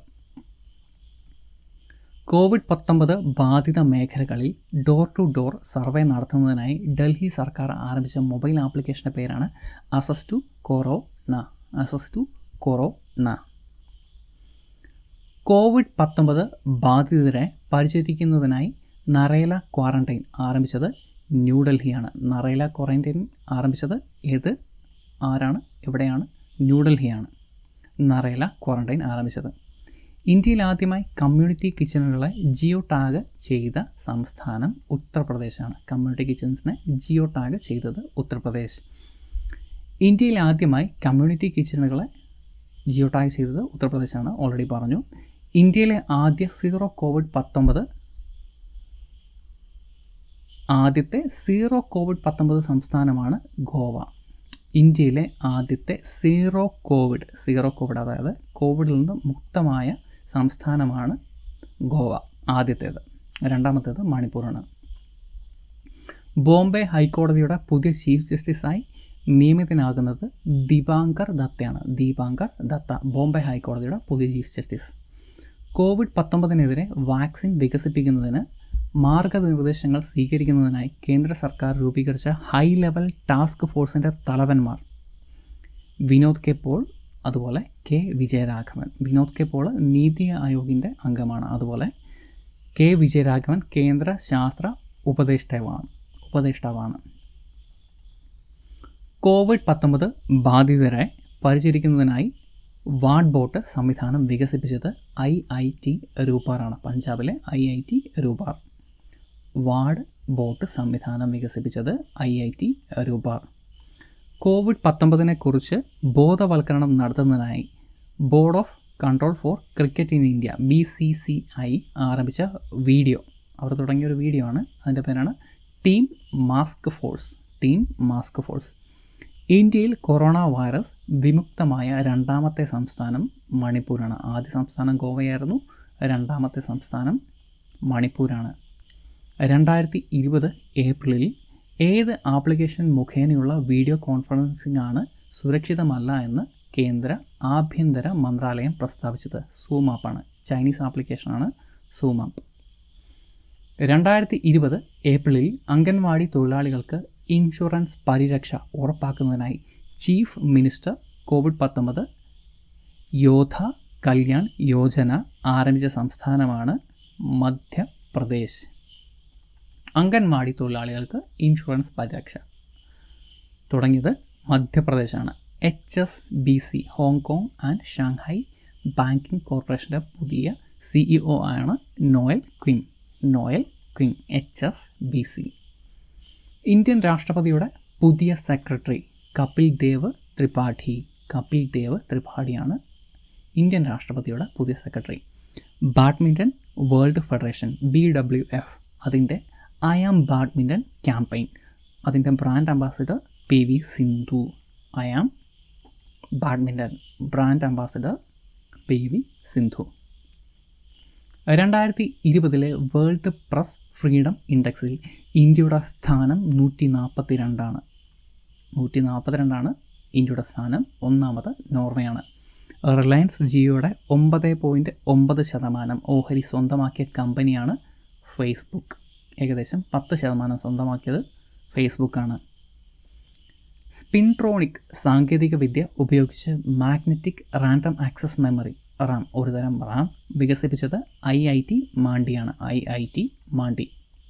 COVID-19 ബാധിത മേഖലകളിൽ ഡോർ ടു ഡോർ സർവേ നടത്തുന്നതിനായി ഡൽഹി സർക്കാർ ആരംഭിച്ച മൊബൈൽ ആപ്ലിക്കേഷൻ്റെ പേരാണ് അസസ് ടു കൊറോണ. COVID-19 ബാധിതരെ പരിചരിക്കുന്നതിനായി നറേല ക്വാറന്റൈൻ ആരംഭിച്ചത് ന്യൂഡൽഹിയാണ്. നറേല ക്വാറന്റൈൻ ആരംഭിച്ചത് എവിടെയാണ്? ന്യൂഡൽഹിയാണ് നറേല ക്വാറന്റൈൻ ആരംഭിച്ചത്. ഇന്ത്യയിൽ ആദ്യമായി കമ്മ്യൂണിറ്റി കിച്ചണുകളെ ജിയോ ടാഗ് ചെയ്ത സംസ്ഥാനം ഉത്തർപ്രദേശാണ്. കമ്മ്യൂണിറ്റി കിച്ചൺസിനെ ജിയോ ടാഗ് ചെയ്തത് ഉത്തർപ്രദേശ്. ഇന്ത്യയിൽ ആദ്യമായി കമ്മ്യൂണിറ്റി കിച്ചണുകളെ ജിയോ ടാഗ് ചെയ്തത് ഉത്തർപ്രദേശാണ്, ഓൾറെഡി പറഞ്ഞു. ഇന്ത്യയിലെ ആദ്യത്തെ സീറോ കോവിഡ്-19 സംസ്ഥാനമാണ് ഗോവ. ഇന്ത്യയിലെ ആദ്യത്തെ സീറോ കോവിഡ് അതായത് കോവിഡിൽ നിന്ന് മുക്തമായ സംസ്ഥാനമാണ് ഗോവ, ആദ്യത്തേത്. രണ്ടാമത്തേത് മണിപ്പൂറാണ്. ബോംബെ ഹൈക്കോടതിയുടെ പുതിയ ചീഫ് ജസ്റ്റിസായി നിയമിതനാകുന്നത് ദീപാങ്കർ ദത്തയാണ്. ദീപാങ്കർ ദത്ത ബോംബെ ഹൈക്കോടതിയുടെ പുതിയ ചീഫ് ജസ്റ്റിസ്. COVID-19 വാക്സിൻ വികസിപ്പിക്കുന്നതിന് മാർഗനിർദ്ദേശങ്ങൾ സ്വീകരിക്കുന്നതിനായി കേന്ദ്ര സർക്കാർ രൂപീകരിച്ച ഹൈ ലെവൽ ടാസ്ക് ഫോഴ്സിൻ്റെ തലവന്മാർ വിനോദ് കെ പോൾ, അതുപോലെ K Vijayaraghavan. Vinod K Paul NITI ആയോഗിൻ്റെ അംഗമാണ്. അതുപോലെ കെ വിജയരാഘവൻ കേന്ദ്ര ശാസ്ത്ര ഉപദേഷ്ടാവാണ്. COVID-19 ബാധിതരെ പരിചരിക്കുന്നതിനായി വാർഡ് ബോട്ട് സംവിധാനം വികസിപ്പിച്ചത് IIT രൂപാറാണ്. പഞ്ചാബിലെ IIT രൂപാർ. വാർഡ് ബോട്ട് സംവിധാനം വികസിപ്പിച്ചത് IIT രൂപാർ. COVID-19 കുറിച്ച് ബോധവൽക്കരണം നടത്തുന്നതിനായി board of control for cricket in India BCCI ആരംഭിച്ച വീഡിയോ, അവർ തുടങ്ങിയൊരു വീഡിയോ ആണ്. അതിൻ്റെ പേരാണ് ടീം മാസ്ക് ഫോഴ്സ്. ഇന്ത്യയിൽ കൊറോണ വൈറസ് വിമുക്തമായ രണ്ടാമത്തെ സംസ്ഥാനം മണിപ്പൂരാണ്. ആദ്യ സംസ്ഥാനം ഗോവയായിരുന്നു, രണ്ടാമത്തെ സംസ്ഥാനം മണിപ്പൂരാണ്. 2020 ഏപ്രിലിൽ ഏത് ആപ്ലിക്കേഷൻ മുഖേനയുള്ള വീഡിയോ കോൺഫറൻസിംഗ് ആണ് സുരക്ഷിതമല്ല എന്ന് കേന്ദ്ര ആഭ്യന്തര മന്ത്രാലയം പ്രസ്താവിച്ചത്? സൂം ആപ്പാണ്. ചൈനീസ് ആപ്ലിക്കേഷനാണ് സൂം ആപ്പ്. 2020 ഏപ്രിലിൽ അംഗൻവാടി തൊഴിലാളികൾക്ക് ഇൻഷുറൻസ് പരിരക്ഷ ഉറപ്പാക്കുന്നതിനായി chief minister COVID-19 Yoddha Kalyan Yojana ആരംഭിച്ച സംസ്ഥാനമാണ് മധ്യപ്രദേശ്. അംഗൻവാടി തൊഴിലാളികൾക്ക് ഇൻഷുറൻസ് പരിരക്ഷ തുടങ്ങിയത് മധ്യപ്രദേശാണ്. HSBC Hong Kong and Shanghai banking കോർപ്പറേഷൻ്റെ പുതിയ CEO ആണ് നോയൽ ക്വിങ്. HSBC. ഇന്ത്യൻ രാഷ്ട്രപതിയുടെ പുതിയ സെക്രട്ടറി കപിൽ ദേവ് ത്രിപാഠിയാണ് ഇന്ത്യൻ രാഷ്ട്രപതിയുടെ പുതിയ secretary. Badminton world federation BWF അതിൻ്റെ ഐ ആം ബാഡ്മിൻ്റൺ ക്യാമ്പയിൻ, അതിൻ്റെ brand ambassador PV Sindhu. I am badminton brand ambassador PV Sindhu. 2020 world press freedom ഇൻഡെക്സിൽ ഇന്ത്യയുടെ സ്ഥാനം 142ആണ്. 142 ഇന്ത്യയുടെ സ്ഥാനം. ഒന്നാമത് നോർവേയാണ്. റിലയൻസ് ജിയോയുടെ 9.9% ഓഹരി സ്വന്തമാക്കിയ കമ്പനിയാണ് ഫേസ്ബുക്ക്. ഏകദേശം 10% സ്വന്തമാക്കിയത് ഫേസ്ബുക്കാണ്. സ്പിൻട്രോണിക് സാങ്കേതികവിദ്യ ഉപയോഗിച്ച് magnetic random access memory RAM, ഒരുതരം RAM വികസിപ്പിച്ചത് IIT മാണ്ടിയാണ്. IIT മാണ്ടി.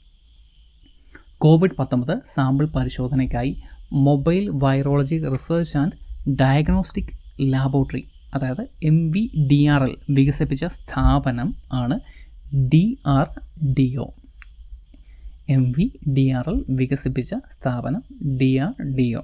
COVID-19 സാമ്പിൾ പരിശോധനയ്ക്കായി mobile virology research and diagnostic laboratory, അതായത് MVDRL വികസിപ്പിച്ച സ്ഥാപനം ആണ് DRDO. MVDRL വികസിപ്പിച്ച സ്ഥാപനം DRDO.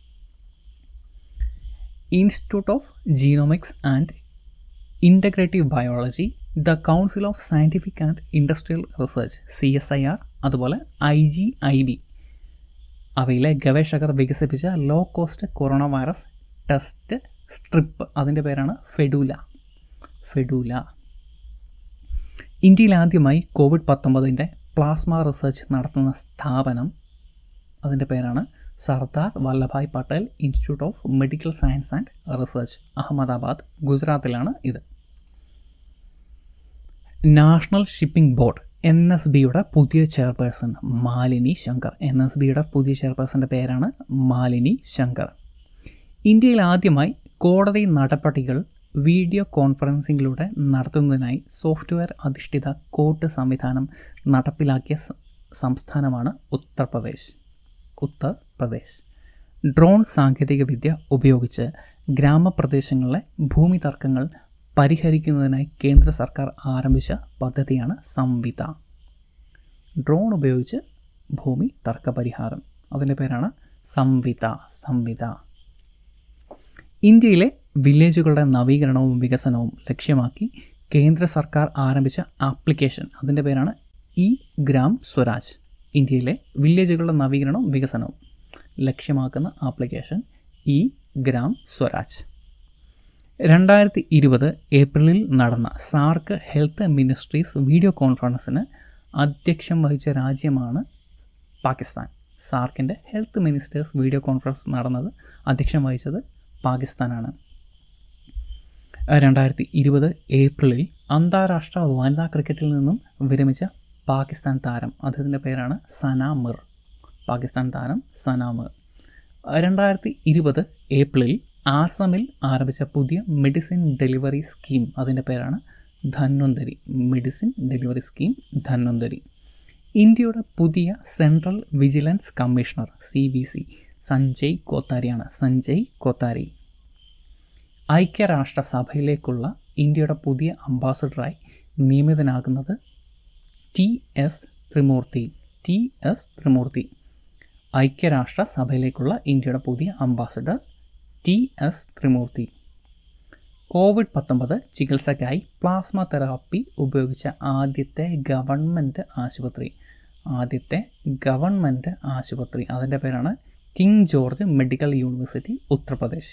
Institute of genomics and integrative biology, the council of scientific and industrial research CSIR, അതുപോലെ IGIB അവയിലെ ഗവേഷകർ വികസിപ്പിച്ച low cost corona virus test strip, അതിൻ്റെ പേരാണ് ഫെഡൂല. ഇന്ത്യയിൽ ആദ്യമായി COVID-19 പ്ലാസ്മ റിസർച്ച് നടത്തുന്ന സ്ഥാപനം, അതിൻ്റെ പേരാണ് Sardar Vallabhbhai Patel institute of medical science and research, Ahmedabad, ഗുജറാത്തിലാണ് ഇത്. നാഷണൽ ഷിപ്പിംഗ് ബോർഡ് NSBയുടെ പുതിയ ചെയർപേഴ്സൺ മാലിനി ശങ്കർ. NSBയുടെ പുതിയ ചെയർപേഴ്സൻ്റെ പേരാണ് മാലിനി ശങ്കർ. ഇന്ത്യയിൽ ആദ്യമായി കോടതി നടപടികൾ വീഡിയോ കോൺഫറൻസിങ്ങിലൂടെ നടത്തുന്നതിനായി സോഫ്റ്റ്വെയർ അധിഷ്ഠിത കോർട്ട് സംവിധാനം നടപ്പിലാക്കിയ സംസ്ഥാനമാണ് ഉത്തർപ്രദേശ്. ഡ്രോൺ സാങ്കേതികവിദ്യ ഉപയോഗിച്ച് ഗ്രാമപ്രദേശങ്ങളിലെ ഭൂമി തർക്കങ്ങൾ പരിഹരിക്കുന്നതിനായി കേന്ദ്ര സർക്കാർ ആരംഭിച്ച പദ്ധതിയാണ് സംവിത. ഡ്രോൺ ഉപയോഗിച്ച് ഭൂമി തർക്ക പരിഹാരം, അതിൻ്റെ പേരാണ് സംവിത. ഇന്ത്യയിലെ വില്ലേജുകളുടെ നവീകരണവും വികസനവും ലക്ഷ്യമാക്കി കേന്ദ്ര സർക്കാർ ആരംഭിച്ച ആപ്ലിക്കേഷൻ, അതിൻ്റെ പേരാണ് ഗ്രാം സ്വരാജ്. ഇന്ത്യയിലെ വില്ലേജുകളുടെ നവീകരണവും വികസനവും ലക്ഷ്യമാക്കുന്ന ആപ്ലിക്കേഷൻ ഗ്രാം സ്വരാജ്. 2020 ഏപ്രിലിൽ നടന്ന സാർക്ക് ഹെൽത്ത് മിനിസ്ട്രീസ് വീഡിയോ കോൺഫറൻസിന് അധ്യക്ഷം വഹിച്ച രാജ്യമാണ് പാകിസ്ഥാൻ. സാർക്കിൻ്റെ ഹെൽത്ത് മിനിസ്റ്റേഴ്സ് വീഡിയോ കോൺഫറൻസ് നടന്നത് അധ്യക്ഷം വഹിച്ചത് പാകിസ്ഥാനാണ്. 2020 ഏപ്രിലിൽ അന്താരാഷ്ട്ര വനിതാ ക്രിക്കറ്റിൽ നിന്നും വിരമിച്ച പാകിസ്ഥാൻ താരം, അദ്ദേഹത്തിൻ്റെ പേരാണ് സന മിർ. 2020 ഏപ്രിലിൽ ആസാമിൽ ആരംഭിച്ച പുതിയ മെഡിസിൻ ഡെലിവറി സ്കീം, അതിൻ്റെ പേരാണ് Dhanvantari. Medicine delivery scheme Dhanvantari. ഇന്ത്യയുടെ പുതിയ central vigilance commissioner CVC Sanjay Kothari. ഐക്യരാഷ്ട്രസഭയിലേക്കുള്ള ഇന്ത്യയുടെ പുതിയ അംബാസഡറായി നിയമിതനാകുന്നത് TS ത്രിമൂർത്തി. ഐക്യരാഷ്ട്രസഭയിലേക്കുള്ള ഇന്ത്യയുടെ പുതിയ അംബാസഡർ TS ത്രിമൂർത്തി. COVID-19 ചികിത്സയ്ക്കായി പ്ലാസ്മ തെറാപ്പി ഉപയോഗിച്ച ആദ്യത്തെ ഗവൺമെൻറ് ആശുപത്രി, അതിൻ്റെ പേരാണ് king George medical university, Uttar Pradesh.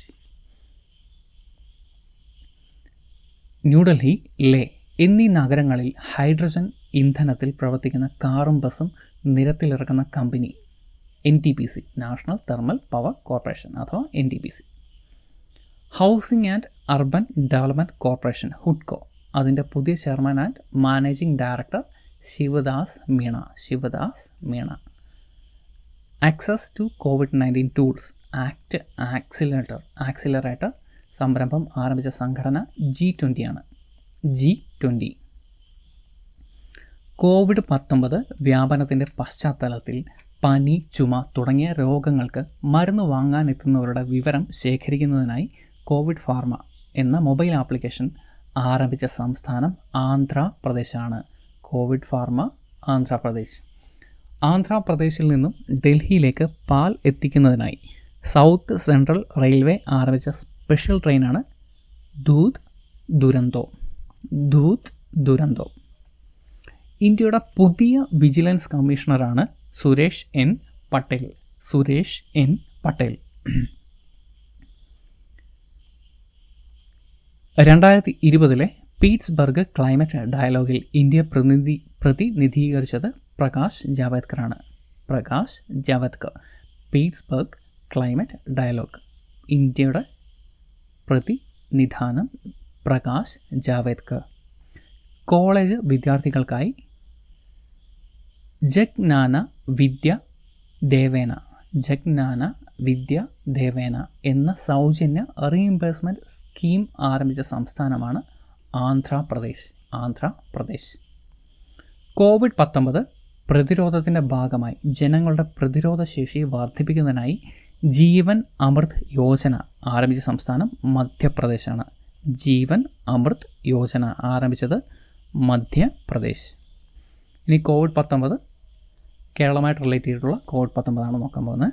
New Delhi, Leh എന്നീ നഗരങ്ങളിൽ ഹൈഡ്രജൻ ഇന്ധനത്തിൽ പ്രവർത്തിക്കുന്ന കാറും ബസ്സും നിരത്തിലിറക്കുന്ന company NTPC, national thermal power corporation അഥവാ NTPC. Housing and urban development corporation HUDCO, അതിൻ്റെ പുതിയ chairman and managing director Shivdas Meena. Access to COVID-19 tools ACT accelerator സംരംഭം ആരംഭിച്ച സംഘടന G20 ആണ്. G20. COVID-19 വ്യാപനത്തിൻ്റെ പശ്ചാത്തലത്തിൽ പനി, ചുമ തുടങ്ങിയ രോഗങ്ങൾക്ക് മരുന്ന് വാങ്ങാനെത്തുന്നവരുടെ വിവരം ശേഖരിക്കുന്നതിനായി കോവിഡ് ഫാർമ എന്ന മൊബൈൽ ആപ്ലിക്കേഷൻ ആരംഭിച്ച സംസ്ഥാനം ആന്ധ്രാപ്രദേശാണ്. കോവിഡ് ഫാർമ ആന്ധ്രാപ്രദേശിൽ നിന്നും ഡൽഹിയിലേക്ക് പാൽ എത്തിക്കുന്നതിനായി സൗത്ത് സെൻട്രൽ റെയിൽവേ ആരംഭിച്ച സ്പെഷ്യൽ ട്രെയിനാണ് ദൂത് ദുരന്തോ. ധൂത് ദുരന്തോ. ഇന്ത്യയുടെ പുതിയ വിജിലൻസ് കമ്മീഷണറാണ് Suresh N Patel. Suresh N Patel. 2020 Petersberg climate ഡയലോഗിൽ ഇന്ത്യ പ്രതിനിധീകരിച്ചത് പ്രകാശ് ജാവ്ദേക്കറാണ്. Prakash Javadekar. Petersberg climate dialogue ഇന്ത്യയുടെ പ്രതിനിധാനം പ്രകാശ് ജാവ്ദേക്കർ. കോളേജ് വിദ്യാർത്ഥികൾക്കായി ജഗ്നാന വിദ്യ ദേവേന എന്ന സൗജന്യ റീഇംബേഴ്സ്മെൻറ്റ് സ്കീം ആരംഭിച്ച സംസ്ഥാനമാണ് ആന്ധ്രാപ്രദേശ്. കോവിഡ്-19 പ്രതിരോധത്തിൻ്റെ ഭാഗമായി ജനങ്ങളുടെ പ്രതിരോധശേഷി വർദ്ധിപ്പിക്കുന്നതിനായി ജീവൻ അമൃത് യോജന ആരംഭിച്ച സംസ്ഥാനം മധ്യപ്രദേശാണ്. ജീവൻ അമൃത് യോജന ആരംഭിച്ചത് മധ്യപ്രദേശ്. ഇനി കോവിഡ്-19 കേരളമായിട്ട് റിലേറ്റ് ചെയ്തിട്ടുള്ള കോവിഡ്-19 നോക്കാൻ പോകുന്നത്.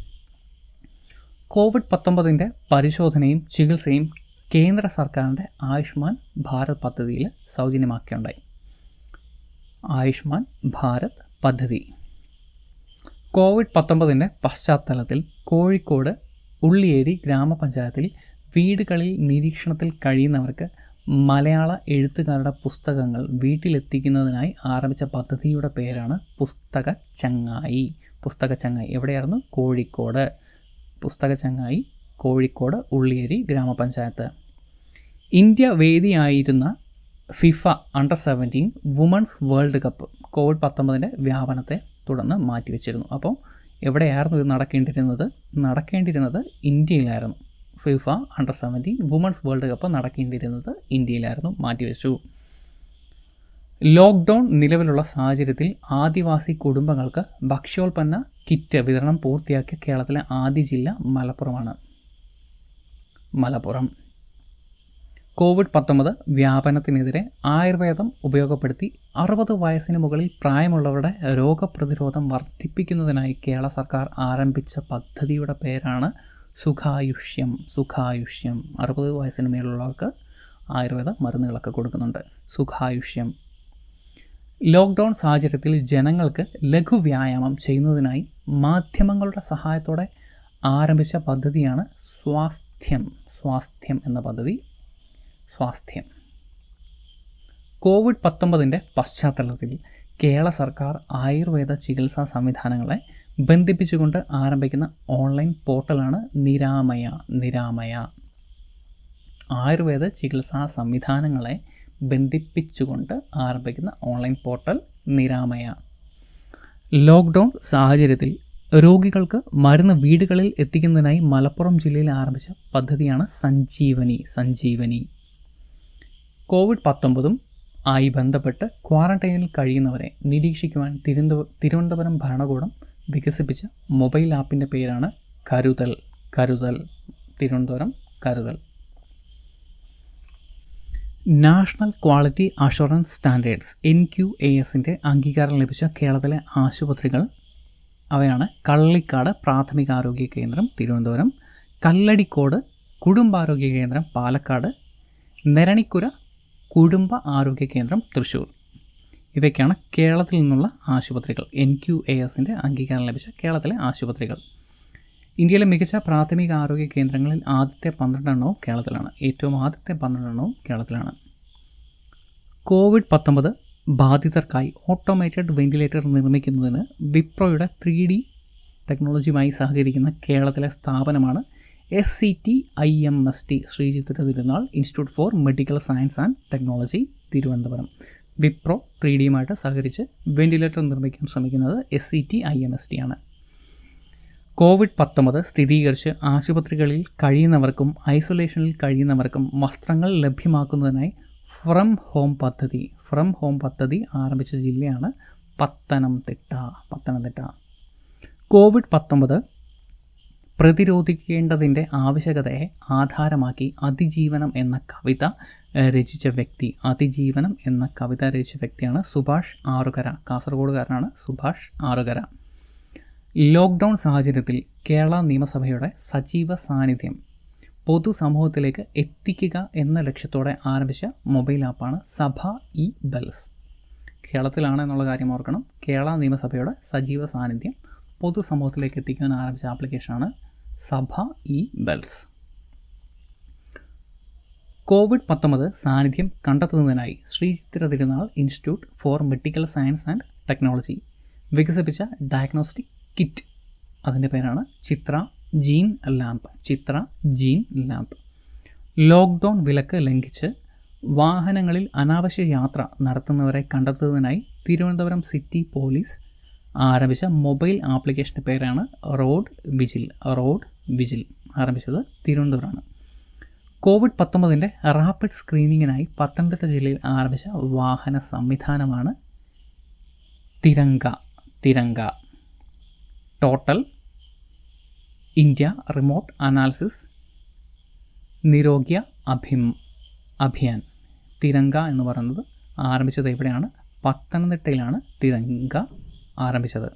കോവിഡ്-19 പരിശോധനയും ചികിത്സയും കേന്ദ്ര സർക്കാരിൻ്റെ ആയുഷ്മാൻ ഭാരത് പദ്ധതിയിൽ സൗജന്യമാക്കിയുണ്ടായി. ആയുഷ്മാൻ ഭാരത് പദ്ധതി. കോവിഡ്-19 പശ്ചാത്തലത്തിൽ കോഴിക്കോട് ഉള്ളിയേരി ഗ്രാമപഞ്ചായത്തിൽ വീടുകളിൽ നിരീക്ഷണത്തിൽ കഴിയുന്നവർക്ക് മലയാള എഴുത്തുകാരുടെ പുസ്തകങ്ങൾ വീട്ടിലെത്തിക്കുന്നതിനായി ആരംഭിച്ച പദ്ധതിയുടെ പേരാണ് പുസ്തകച്ചങ്ങായി. എവിടെയായിരുന്നു? കോഴിക്കോട്. പുസ്തകച്ചങ്ങായി കോഴിക്കോട് ഉള്ളിയേരി ഗ്രാമപഞ്ചായത്ത്. India വേദിയായിരുന്ന FIFA അണ്ടർ-17 women's world cup COVID-19 വ്യാപനത്തെ തുടർന്ന് മാറ്റിവെച്ചിരുന്നു. അപ്പോൾ എവിടെയായിരുന്നു ഇത് നടക്കേണ്ടിരുന്നത്? ഇന്ത്യയിലായിരുന്നു. ഫിഫ അണ്ടർ-17 വുമൺസ് വേൾഡ് കപ്പ് നടക്കേണ്ടിയിരുന്നത് ഇന്ത്യയിലായിരുന്നു, മാറ്റിവെച്ചു. ലോക്ക്ഡൗൺ നിലവിലുള്ള സാഹചര്യത്തിൽ ആദിവാസി കുടുംബങ്ങൾക്ക് ഭക്ഷ്യോൽപ്പന്ന കിറ്റ് വിതരണം പൂർത്തിയാക്കിയ കേരളത്തിലെ ആദ്യ ജില്ല മലപ്പുറം. കോവിഡ്-19 വ്യാപനത്തിനെതിരെ ആയുർവേദം ഉപയോഗപ്പെടുത്തി 60 വയസ്സിന് മുകളിൽ പ്രായമുള്ളവരുടെ രോഗപ്രതിരോധം വർദ്ധിപ്പിക്കുന്നതിനായി കേരള സർക്കാർ ആരംഭിച്ച പദ്ധതിയുടെ പേരാണ് സുഖായുഷ്യം. 60 വയസ്സിന് മേലുള്ളവർക്ക് ആയുർവേദ മരുന്നുകളൊക്കെ കൊടുക്കുന്നുണ്ട്. സുഖായുഷ്യം. ലോക്ക്ഡൗൺ സാഹചര്യത്തിൽ ജനങ്ങൾക്ക് ലഘുവ്യായാമം ചെയ്യുന്നതിനായി മാധ്യമങ്ങളുടെ സഹായത്തോടെ ആരംഭിച്ച പദ്ധതിയാണ് സ്വാസ്ഥ്യം എന്ന പദ്ധതി. കോവിഡ്-19 പശ്ചാത്തലത്തിൽ കേരള സർക്കാർ ആയുർവേദ ചികിത്സാ സംവിധാനങ്ങളെ ബന്ധിപ്പിച്ചുകൊണ്ട് ആരംഭിക്കുന്ന ഓൺലൈൻ പോർട്ടലാണ് നിരാമയ. ആയുർവേദ ചികിത്സാ സംവിധാനങ്ങളെ ബന്ധിപ്പിച്ചുകൊണ്ട് ആരംഭിക്കുന്ന ഓൺലൈൻ പോർട്ടൽ നിരാമയ. ലോക്ക്ഡൗൺ സാഹചര്യത്തിൽ രോഗികൾക്ക് മരുന്ന് വീടുകളിൽ എത്തിക്കുന്നതിനായി മലപ്പുറം ജില്ലയിൽ ആരംഭിച്ച പദ്ധതിയാണ് സഞ്ജീവനി. കോവിഡ്-19 ആയി ബന്ധപ്പെട്ട് ക്വാറന്റൈനിൽ കഴിയുന്നവരെ നിരീക്ഷിക്കുവാൻ തിരുവനന്തപുരം ഭരണകൂടം വികസിപ്പിച്ച മൊബൈൽ ആപ്പിൻ്റെ പേരാണ് Karuthal. Thiruvananthapuram Karuthal. National quality assurance standards NQASൻ്റെ അംഗീകാരം ലഭിച്ച കേരളത്തിലെ ആശുപത്രികൾ അവയാണ് കള്ളിക്കാട് പ്രാഥമികാരോഗ്യ കേന്ദ്രം തിരുവനന്തപുരം, കല്ലടിക്കോട് കുടുംബാരോഗ്യ കേന്ദ്രം പാലക്കാട്, നെരണിക്കുര കുടുംബ ആരോഗ്യ കേന്ദ്രം തൃശ്ശൂർ. ഇവയ്ക്കാണ് കേരളത്തിൽ നിന്നുള്ള ആശുപത്രികൾ. NQASൻ്റെ അംഗീകാരം ലഭിച്ച കേരളത്തിലെ ആശുപത്രികൾ. ഇന്ത്യയിലെ മികച്ച പ്രാഥമിക ആരോഗ്യ കേന്ദ്രങ്ങളിൽ ആദ്യത്തെ 12 എണ്ണവും കേരളത്തിലാണ്. ഏറ്റവും ആദ്യത്തെ 12 എണ്ണവും കേരളത്തിലാണ്. കോവിഡ്-19 ബാധിതർക്കായി ഓട്ടോമേറ്റഡ് വെന്റിലേറ്റർ നിർമ്മിക്കുന്നതിന് വിപ്രോയുടെ 3D ടെക്നോളജിയുമായി സഹകരിക്കുന്ന കേരളത്തിലെ സ്ഥാപനമാണ് SCT-IMST Sree Chithira Thirunal institute for medical science and technology Thiruvananthapuram. Wipro 3Dയുമായിട്ട് സഹകരിച്ച് വെന്റിലേറ്റർ നിർമ്മിക്കാൻ ശ്രമിക്കുന്നത് SCT-IMST ആണ്. കോവിഡ്-19 സ്ഥിരീകരിച്ച് ആശുപത്രികളിൽ കഴിയുന്നവർക്കും ഐസൊലേഷനിൽ കഴിയുന്നവർക്കും വസ്ത്രങ്ങൾ ലഭ്യമാക്കുന്നതിനായി ഫ്രം ഹോം പദ്ധതി ആരംഭിച്ച ജില്ലയാണ് പത്തനംതിട്ട. കോവിഡ്-19 പ്രതിരോധിക്കേണ്ടതിൻ്റെ ആവശ്യകതയെ ആധാരമാക്കി അതിജീവനം എന്ന കവിത രചിച്ച വ്യക്തിയാണ് സുഭാഷ് ആറുകര. കാസർഗോഡുകാരനാണ് സുഭാഷ് ആറുകര. ലോക്ക്ഡൗൺ സാഹചര്യത്തിൽ കേരള നിയമസഭയുടെ സജീവ സാന്നിധ്യം പൊതുസമൂഹത്തിലേക്ക് എത്തിക്കുക എന്ന ലക്ഷ്യത്തോടെ ആരംഭിച്ച മൊബൈൽ ആപ്പാണ് സഭ ഇ ബെൽസ്. കേരളത്തിലാണ് എന്നുള്ള കാര്യം ഓർക്കണം. കേരള നിയമസഭയുടെ സജീവ സാന്നിധ്യം പൊതുസമൂഹത്തിലേക്ക് എത്തിക്കാൻ ആരംഭിച്ച ആപ്ലിക്കേഷനാണ് സഭ ഇ ബെൽസ്. COVID-19 സാന്നിധ്യം കണ്ടെത്തുന്നതിനായി Sree Chithira Thirunal institute for medical science and technology വികസിപ്പിച്ച ഡയഗ്നോസ്റ്റിക് കിറ്റ്, അതിൻ്റെ പേരാണ് Chitra gene lamp. Chitra gene lamp. Lockdown വിലക്ക് ലംഘിച്ച് വാഹനങ്ങളിൽ അനാവശ്യ യാത്ര നടത്തുന്നവരെ കണ്ടെത്തുന്നതിനായി തിരുവനന്തപുരം സിറ്റി പോലീസ് ആരംഭിച്ച മൊബൈൽ ആപ്ലിക്കേഷൻ്റെ പേരാണ് റോഡ് വിജിൽ. റോഡ് വിജിൽ ആരംഭിച്ചത് തിരുവനന്തപുരമാണ്. COVID-19 റാപ്പിഡ് സ്ക്രീനിങ്ങിനായി പത്തനംതിട്ട ജില്ലയിൽ ആരംഭിച്ച വാഹന സംവിധാനമാണ് Tiranga. Tiranga. Total India remote analysis Nirogya Abhiyan. Tiranga എന്ന് പറയുന്നത് ആരംഭിച്ചത് എവിടെയാണ്? പത്തനംതിട്ടയിലാണ് തിരങ്ക ആരംഭിച്ചത്.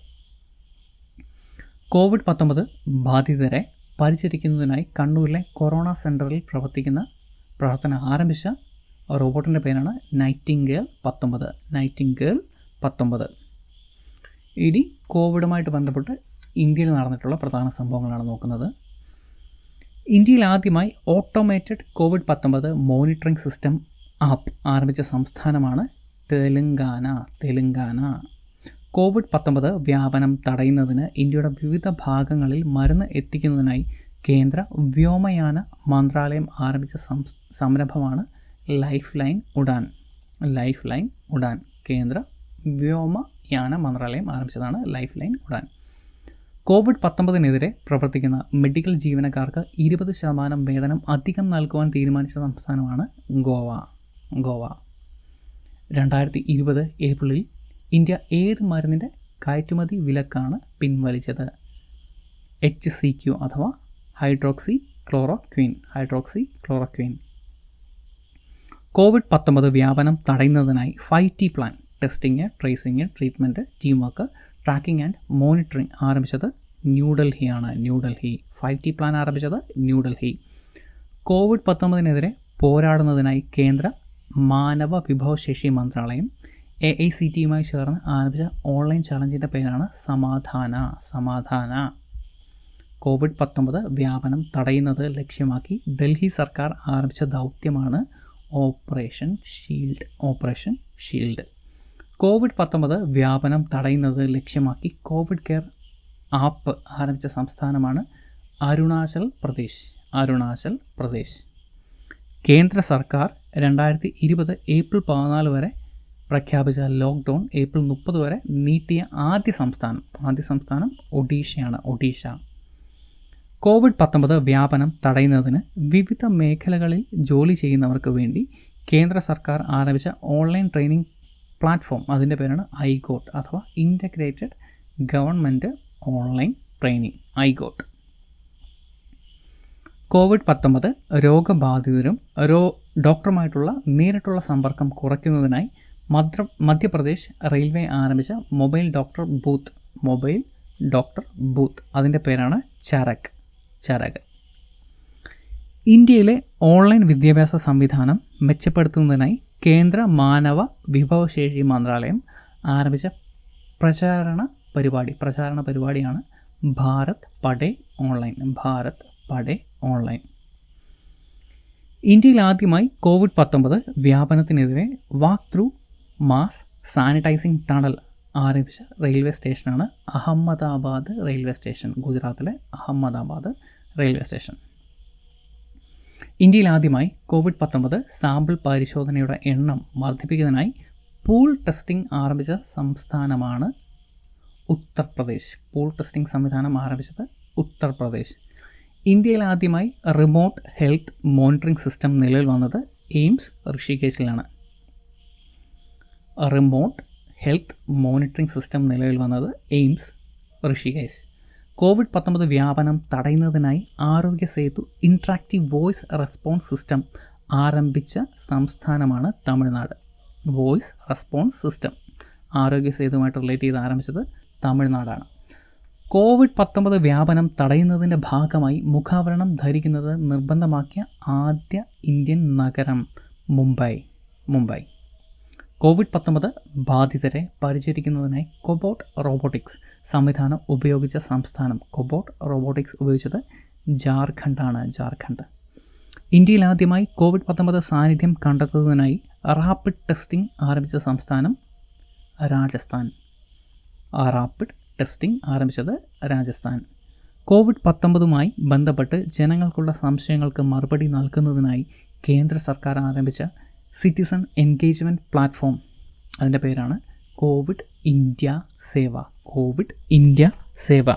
COVID-19 ബാധിതരെ പരിചരിക്കുന്നതിനായി കണ്ണൂരിലെ കൊറോണ സെൻറ്ററിൽ പ്രവർത്തനം ആരംഭിച്ച റോബോട്ടിൻ്റെ പേരാണ് നൈറ്റിംഗേൽ 19. നൈറ്റിംഗേൽ 19. ഇനി കോവിഡുമായിട്ട് ബന്ധപ്പെട്ട് ഇന്ത്യയിൽ നടന്നിട്ടുള്ള പ്രധാന സംഭവങ്ങളാണ് നോക്കുന്നത്. ഇന്ത്യയിൽ ആദ്യമായി automated COVID-19 monitoring system app ആരംഭിച്ച സംസ്ഥാനമാണ് തെലുങ്കാന. COVID-19 വ്യാപനം തടയുന്നതിന് ഇന്ത്യയുടെ വിവിധ ഭാഗങ്ങളിൽ മരുന്ന് എത്തിക്കുന്നതിനായി കേന്ദ്ര വ്യോമയാന മന്ത്രാലയം ആരംഭിച്ച സംരംഭമാണ് lifeline Udan. Lifeline Udan. കേന്ദ്ര വ്യോമയാന മന്ത്രാലയം ആരംഭിച്ചതാണ് ലൈഫ് ലൈൻ ഉഡാൻ. COVID-19 പ്രവർത്തിക്കുന്ന മെഡിക്കൽ ജീവനക്കാർക്ക് 20% വേതനം അധികം നൽകുവാൻ തീരുമാനിച്ച സംസ്ഥാനമാണ് ഗോവ. 2020 ഏപ്രിലിൽ ഇന്ത്യ ഏത് മരുന്നിൻ്റെ കയറ്റുമതി വിലക്കാണ് പിൻവലിച്ചത്? HCQ അഥവാ ഹൈഡ്രോക്സി ക്ലോറോക്വിൻ. COVID-19 വ്യാപനം തടയുന്നതിനായി 5T plan testing, tracing, treatment, team work, tracking and monitoring ആരംഭിച്ചത് ന്യൂഡൽഹിയാണ്. 5T പ്ലാൻ ആരംഭിച്ചത് ന്യൂഡൽഹി. COVID-19 പോരാടുന്നതിനായി കേന്ദ്ര മാനവ വിഭവശേഷി മന്ത്രാലയം AICTയുമായി ചേർന്ന് ആരംഭിച്ച ഓൺലൈൻ ചലഞ്ചിൻ്റെ പേരാണ് സമാധാന. COVID-19 വ്യാപനം തടയുന്നത് ലക്ഷ്യമാക്കി ഡൽഹി സർക്കാർ ആരംഭിച്ച ദൗത്യമാണ് ഓപ്പറേഷൻ ഷീൽഡ്. COVID-19 വ്യാപനം തടയുന്നത് ലക്ഷ്യമാക്കി കോവിഡ് കെയർ ആപ്പ് ആരംഭിച്ച സംസ്ഥാനമാണ് അരുണാചൽ പ്രദേശ്. കേന്ദ്ര സർക്കാർ 2020 ഏപ്രിൽ 14 വരെ പ്രഖ്യാപിച്ച ലോക്ക്ഡൗൺ ഏപ്രിൽ 30 വരെ നീട്ടിയ ആദ്യ സംസ്ഥാനം ഒഡീഷ. COVID-19 വ്യാപനം തടയുന്നതിന് വിവിധ മേഖലകളിൽ ജോലി ചെയ്യുന്നവർക്ക് വേണ്ടി കേന്ദ്ര സർക്കാർ ആരംഭിച്ച ഓൺലൈൻ ട്രെയിനിങ് പ്ലാറ്റ്ഫോം, അതിൻ്റെ പേരാണ് ഐഗോട്ട് അഥവാ integrated government online training iGOT. COVID-19 രോഗബാധിതരും ഡോക്ടറുമായിട്ടുള്ള നേരിട്ടുള്ള സമ്പർക്കം കുറയ്ക്കുന്നതിനായി മധ്യപ്രദേശ് റെയിൽവേ ആരംഭിച്ച മൊബൈൽ ഡോക്ടർ ബൂത്ത്, അതിൻ്റെ പേരാണ് ചരക്. ഇന്ത്യയിലെ ഓൺലൈൻ വിദ്യാഭ്യാസ സംവിധാനം മെച്ചപ്പെടുത്തുന്നതിനായി കേന്ദ്ര മാനവ വിഭവശേഷി മന്ത്രാലയം ആരംഭിച്ച പ്രചാരണ പരിപാടിയാണ് ഭാരത് പഠേ ഓൺലൈൻ. ഇന്ത്യയിൽ ആദ്യമായി COVID-19 വ്യാപനത്തിനെതിരെ walk through mass sanitising tunnel ആരംഭിച്ച റെയിൽവേ സ്റ്റേഷനാണ് അഹമ്മദാബാദ് റെയിൽവേ സ്റ്റേഷൻ. ഗുജറാത്തിലെ അഹമ്മദാബാദ് റെയിൽവേ സ്റ്റേഷൻ. ഇന്ത്യയിൽ ആദ്യമായി COVID-19 സാമ്പിൾ പരിശോധനയുടെ എണ്ണം വർദ്ധിപ്പിക്കുന്നതിനായി പൂൾ ടെസ്റ്റിംഗ് ആരംഭിച്ച സംസ്ഥാനമാണ് ഉത്തർപ്രദേശ്. പൂൾ ടെസ്റ്റിംഗ് സംവിധാനം ആരംഭിച്ചത് ഉത്തർപ്രദേശ്. ഇന്ത്യയിൽ ആദ്യമായി റിമോട്ട് ഹെൽത്ത് മോണിറ്ററിംഗ് സിസ്റ്റം നിലവിൽ വന്നത് എയിംസ് ഋഷികേശിലാണ്. റിമോട്ട് ഹെൽത്ത് മോണിറ്ററിംഗ് സിസ്റ്റം നിലവിൽ വന്നത് എയിംസ് ഋഷികേശ്. COVID-19 വ്യാപനം തടയുന്നതിനായി Arogya Setu interactive voice response system ആരംഭിച്ച സംസ്ഥാനമാണ് തമിഴ്നാട്. ആരോഗ്യ സേതുമായിട്ട് റിലേറ്റ് ചെയ്ത് ആരംഭിച്ചത് തമിഴ്നാടാണ്. COVID-19 വ്യാപനം തടയുന്നതിൻ്റെ ഭാഗമായി മുഖാവരണം ധരിക്കുന്നത് നിർബന്ധമാക്കിയ ആദ്യ ഇന്ത്യൻ നഗരം മുംബൈ. COVID-19 ബാധിതരെ പരിചരിക്കുന്നതിനായി കൊബോട്ട് റോബോട്ടിക്സ് സംവിധാനം ഉപയോഗിച്ച സംസ്ഥാനം. കൊബോട്ട് റോബോട്ടിക്സ് ഉപയോഗിച്ചത് ജാർഖണ്ഡ്. ഇന്ത്യയിൽ ആദ്യമായി COVID-19 സാന്നിധ്യം കണ്ടെത്തുന്നതിനായി റാപ്പിഡ് ടെസ്റ്റിംഗ് ആരംഭിച്ച സംസ്ഥാനം രാജസ്ഥാൻ. COVID-19 ബന്ധപ്പെട്ട് ജനങ്ങൾക്കുള്ള സംശയങ്ങൾക്ക് മറുപടി നൽകുന്നതിനായി കേന്ദ്ര സർക്കാർ ആരംഭിച്ച സിറ്റിസൺ എൻഗേജ്മെൻറ്റ് പ്ലാറ്റ്ഫോം, അതിൻ്റെ പേരാണ് കോവിഡ് ഇന്ത്യ സേവ.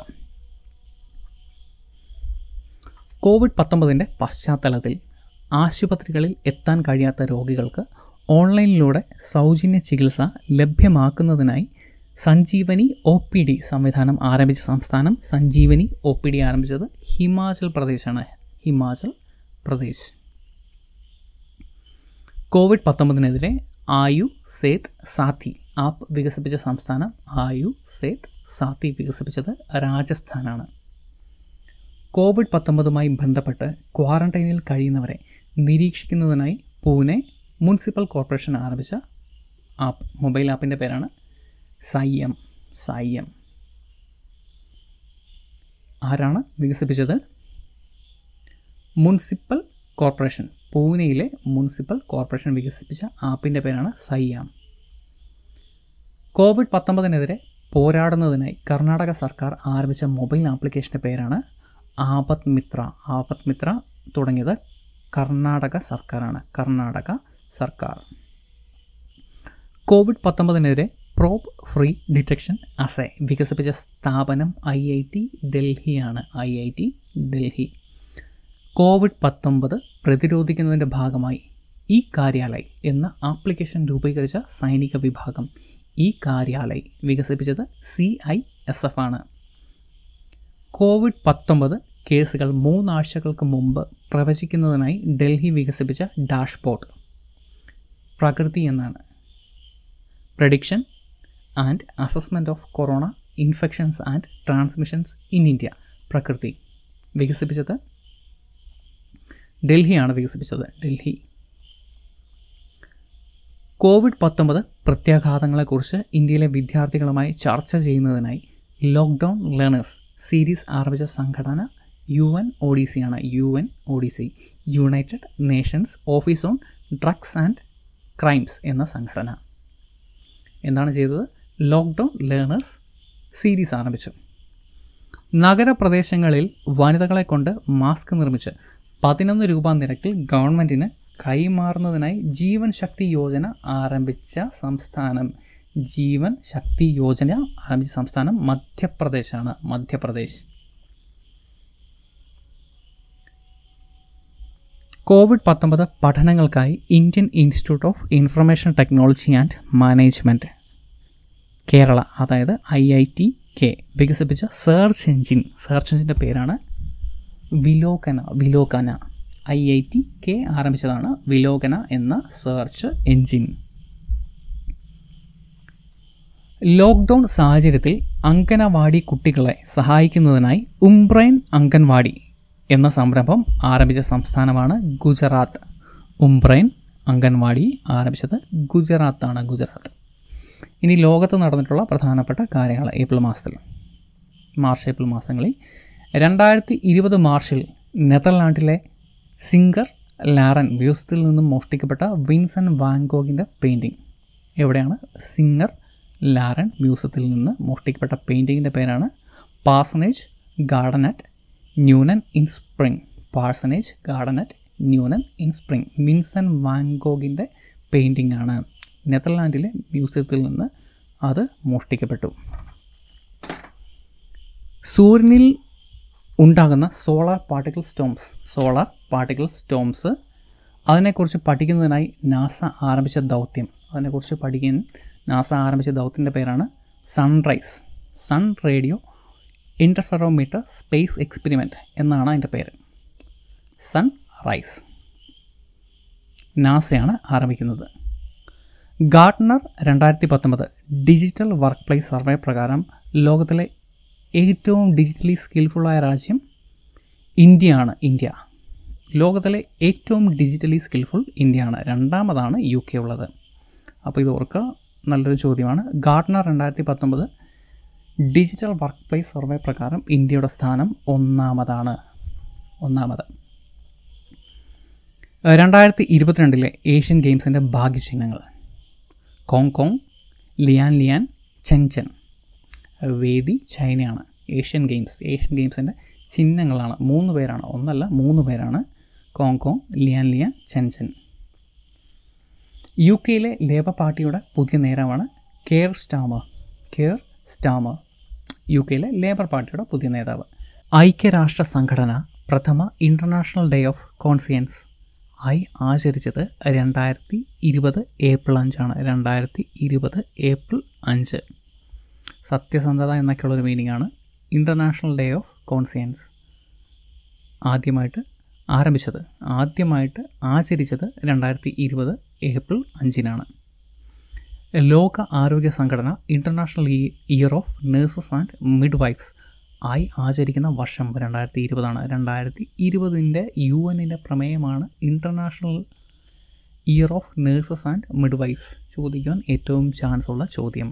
COVID-19 പശ്ചാത്തലത്തിൽ ആശുപത്രികളിൽ എത്താൻ കഴിയാത്ത രോഗികൾക്ക് ഓൺലൈനിലൂടെ സൗജന്യ ചികിത്സ ലഭ്യമാക്കുന്നതിനായി സഞ്ജീവനി OPD സംവിധാനം ആരംഭിച്ച സംസ്ഥാനം. സഞ്ജീവനി OPD ആരംഭിച്ചത് ഹിമാചൽ പ്രദേശാണ്. COVID-19 ആയു സേത് സാത്തി ആപ്പ് വികസിപ്പിച്ച സംസ്ഥാനം. ആയു സേത് സാത്തി വികസിപ്പിച്ചത് രാജസ്ഥാനാണ്. COVID-19 ബന്ധപ്പെട്ട് ക്വാറന്റൈനിൽ കഴിയുന്നവരെ നിരീക്ഷിക്കുന്നതിനായി പൂനെ മുനിസിപ്പൽ കോർപ്പറേഷൻ ആരംഭിച്ച ആപ്പ്, മൊബൈൽ ആപ്പിൻ്റെ പേരാണ് സയ്യം. ആരാണ് വികസിപ്പിച്ചത്? Municipal corporation. പൂനെയിലെ മുനിസിപ്പൽ കോർപ്പറേഷൻ വികസിപ്പിച്ച ആപ്പിൻ്റെ പേരാണ് സയ്യാം. COVID-19 പോരാടുന്നതിനായി കർണാടക സർക്കാർ ആരംഭിച്ച മൊബൈൽ ആപ്ലിക്കേഷൻ്റെ പേരാണ് ആപത് മിത്ര. തുടങ്ങിയത് കർണാടക സർക്കാരാണ്. COVID-19 പ്രോബ് ഫ്രീ ഡിറ്റക്ഷൻ അസേ വികസിപ്പിച്ച സ്ഥാപനം IIT ഡൽഹിയാണ്. COVID-19 പ്രതിരോധിക്കുന്നതിൻ്റെ ഭാഗമായി ഈ കാര്യാലയ് എന്ന ആപ്ലിക്കേഷൻ രൂപീകരിച്ച സൈനിക വിഭാഗം. ഈ കാര്യാലയ് വികസിപ്പിച്ചത് CISF ആണ്. COVID-19 കേസുകൾ 3 ആഴ്ചകൾക്ക് മുമ്പ് പ്രവചിക്കുന്നതിനായി ഡൽഹി വികസിപ്പിച്ച ഡാഷ്ബോർഡ് പ്രകൃതി എന്നാണ്. Prediction and assessment of corona infections and transmissions in India. Prakriti വികസിപ്പിച്ചത് ഡൽഹിയാണ്. ഡൽഹി. COVID-19 പ്രത്യാഘാതങ്ങളെക്കുറിച്ച് ഇന്ത്യയിലെ വിദ്യാർത്ഥികളുമായി ചർച്ച ചെയ്യുന്നതിനായി ലോക്ക്ഡൗൺ ലേണേഴ്സ് സീരീസ് ആരംഭിച്ച സംഘടന UNODC ആണ്. United nations office on drugs and crimes എന്ന സംഘടന എന്താണ് ചെയ്തത്? ലോക്ക്ഡൗൺ ലേണേഴ്സ് സീരീസ് ആരംഭിച്ചു. നഗരപ്രദേശങ്ങളിൽ വനിതകളെ കൊണ്ട് മാസ്ക് നിർമ്മിച്ച് 11 രൂപ നിരക്കിൽ ഗവൺമെൻറ്റിന് കൈമാറുന്നതിനായി ജീവൻ ശക്തി യോജന ആരംഭിച്ച സംസ്ഥാനം. മധ്യപ്രദേശ്. COVID-19 പഠനങ്ങൾക്കായി Indian institute of information technology and management Kerala, അതായത് IITK വികസിപ്പിച്ച സെർച്ച് എഞ്ചിൻ്റെ പേരാണ് വിലോകന. IITK ആരംഭിച്ചതാണ് വിലോകന എന്ന സെർച്ച് എഞ്ചിൻ. ലോക്ക്ഡൗൺ സാഹചര്യത്തിൽ അങ്കനവാടി കുട്ടികളെ സഹായിക്കുന്നതിനായി ഉംബ്രൈൻ അംഗൻവാടി എന്ന സംരംഭം ആരംഭിച്ച സംസ്ഥാനമാണ് ഗുജറാത്ത്. ഉംബ്രൈൻ അംഗൻവാടി ആരംഭിച്ചത് ഗുജറാത്ത്. ഇനി ലോകത്ത് നടന്നിട്ടുള്ള പ്രധാനപ്പെട്ട കാര്യങ്ങൾ മാർച്ച് ഏപ്രിൽ മാസങ്ങളിൽ 2020 മാർച്ചിൽ നെതർലാൻഡിലെ സിംഗർ ലാറൻ മ്യൂസിയത്തിൽ നിന്നും മോഷ്ടിക്കപ്പെട്ട വിൻസെൻ്റ് വാൻ ഗോഗിൻ്റെ പെയിൻറ്റിങ്. എവിടെയാണ്? സിംഗർ ലാറൻ മ്യൂസിയത്തിൽ നിന്ന് മോഷ്ടിക്കപ്പെട്ട പെയിൻറ്റിങ്ങിൻ്റെ പേരാണ് parsonage garden at Nuenen in spring. Vincent van ഗോഗിൻ്റെ പെയിൻറ്റിംഗ് ആണ്. നെതർലാൻഡിലെ മ്യൂസിയത്തിൽ നിന്ന് അത് മോഷ്ടിക്കപ്പെട്ടു. സൂര്യനിൽ ഉണ്ടാകുന്ന സോളാർ പാർട്ടിക്കിൾ സ്റ്റോംസ് അതിനെക്കുറിച്ച് പഠിക്കുന്നതിനായി നാസ ആരംഭിച്ച ദൗത്യത്തിൻ്റെ പേരാണ് sun radio interferometer space experiment എന്നാണ് അതിൻ്റെ പേര്. സൺറൈസ്. നാസയാണ് ആരംഭിക്കുന്നത്. Gartner 2019 digital workplace survey പ്രകാരം ലോകത്തിലെ ഏറ്റവും ഡിജിറ്റലി സ്കിൽഫുള്ളായ രാജ്യം ഇന്ത്യയാണ്. ലോകത്തിലെ ഏറ്റവും ഡിജിറ്റലി സ്കിൽഫുൾ ഇന്ത്യയാണ്. രണ്ടാമതാണ് UK ഉള്ളത്. അപ്പോൾ ഇത് ഓർക്കുക, നല്ലൊരു ചോദ്യമാണ്. Gartner 2019 digital workplace survey പ്രകാരം ഇന്ത്യയുടെ സ്ഥാനം ഒന്നാമത്. 2022 ഏഷ്യൻ ഗെയിംസിൻ്റെ ഭാഗ്യചിഹ്നങ്ങൾ: ഹോങ്കോങ്, ലിയാൻ, ചെങ്ചൻ. വേദി ചൈനയാണ്. ഏഷ്യൻ ഗെയിംസിൻ്റെ ചിഹ്നങ്ങളാണ്. 3 പേരാണ്, ഒന്നല്ല 3 പേരാണ്. Hong Kong, Lian, Chengchen. UK labour പാർട്ടിയുടെ പുതിയ നേതാവാണ് കെയർ സ്റ്റാമർ. UK ലേബർ പാർട്ടിയുടെ പുതിയ നേതാവ്. ഐക്യരാഷ്ട്ര സംഘടന പ്രഥമ ഇൻ്റർനാഷണൽ ഡേ ഓഫ് കോൺഷ്യൻസ് ആചരിച്ചത് 2020 ഏപ്രിൽ 5 2020 ഏപ്രിൽ 5. സത്യസന്ധത എന്നൊക്കെയുള്ളൊരു മീനിങ്ങാണ്. ഇൻ്റർനാഷണൽ ഡേ ഓഫ് കോൺഷ്യൻസ് ആദ്യമായിട്ട് ആചരിച്ചത് 2020 ഏപ്രിൽ 5. ലോക ആരോഗ്യ സംഘടന international year of nurses and midwives ആചരിക്കുന്ന വർഷം 2020. 2020 UN പ്രമേയമാണ് international year of nurses and midwives. ചോദിക്കാൻ ഏറ്റവും ചാൻസ് ഉള്ള ചോദ്യം.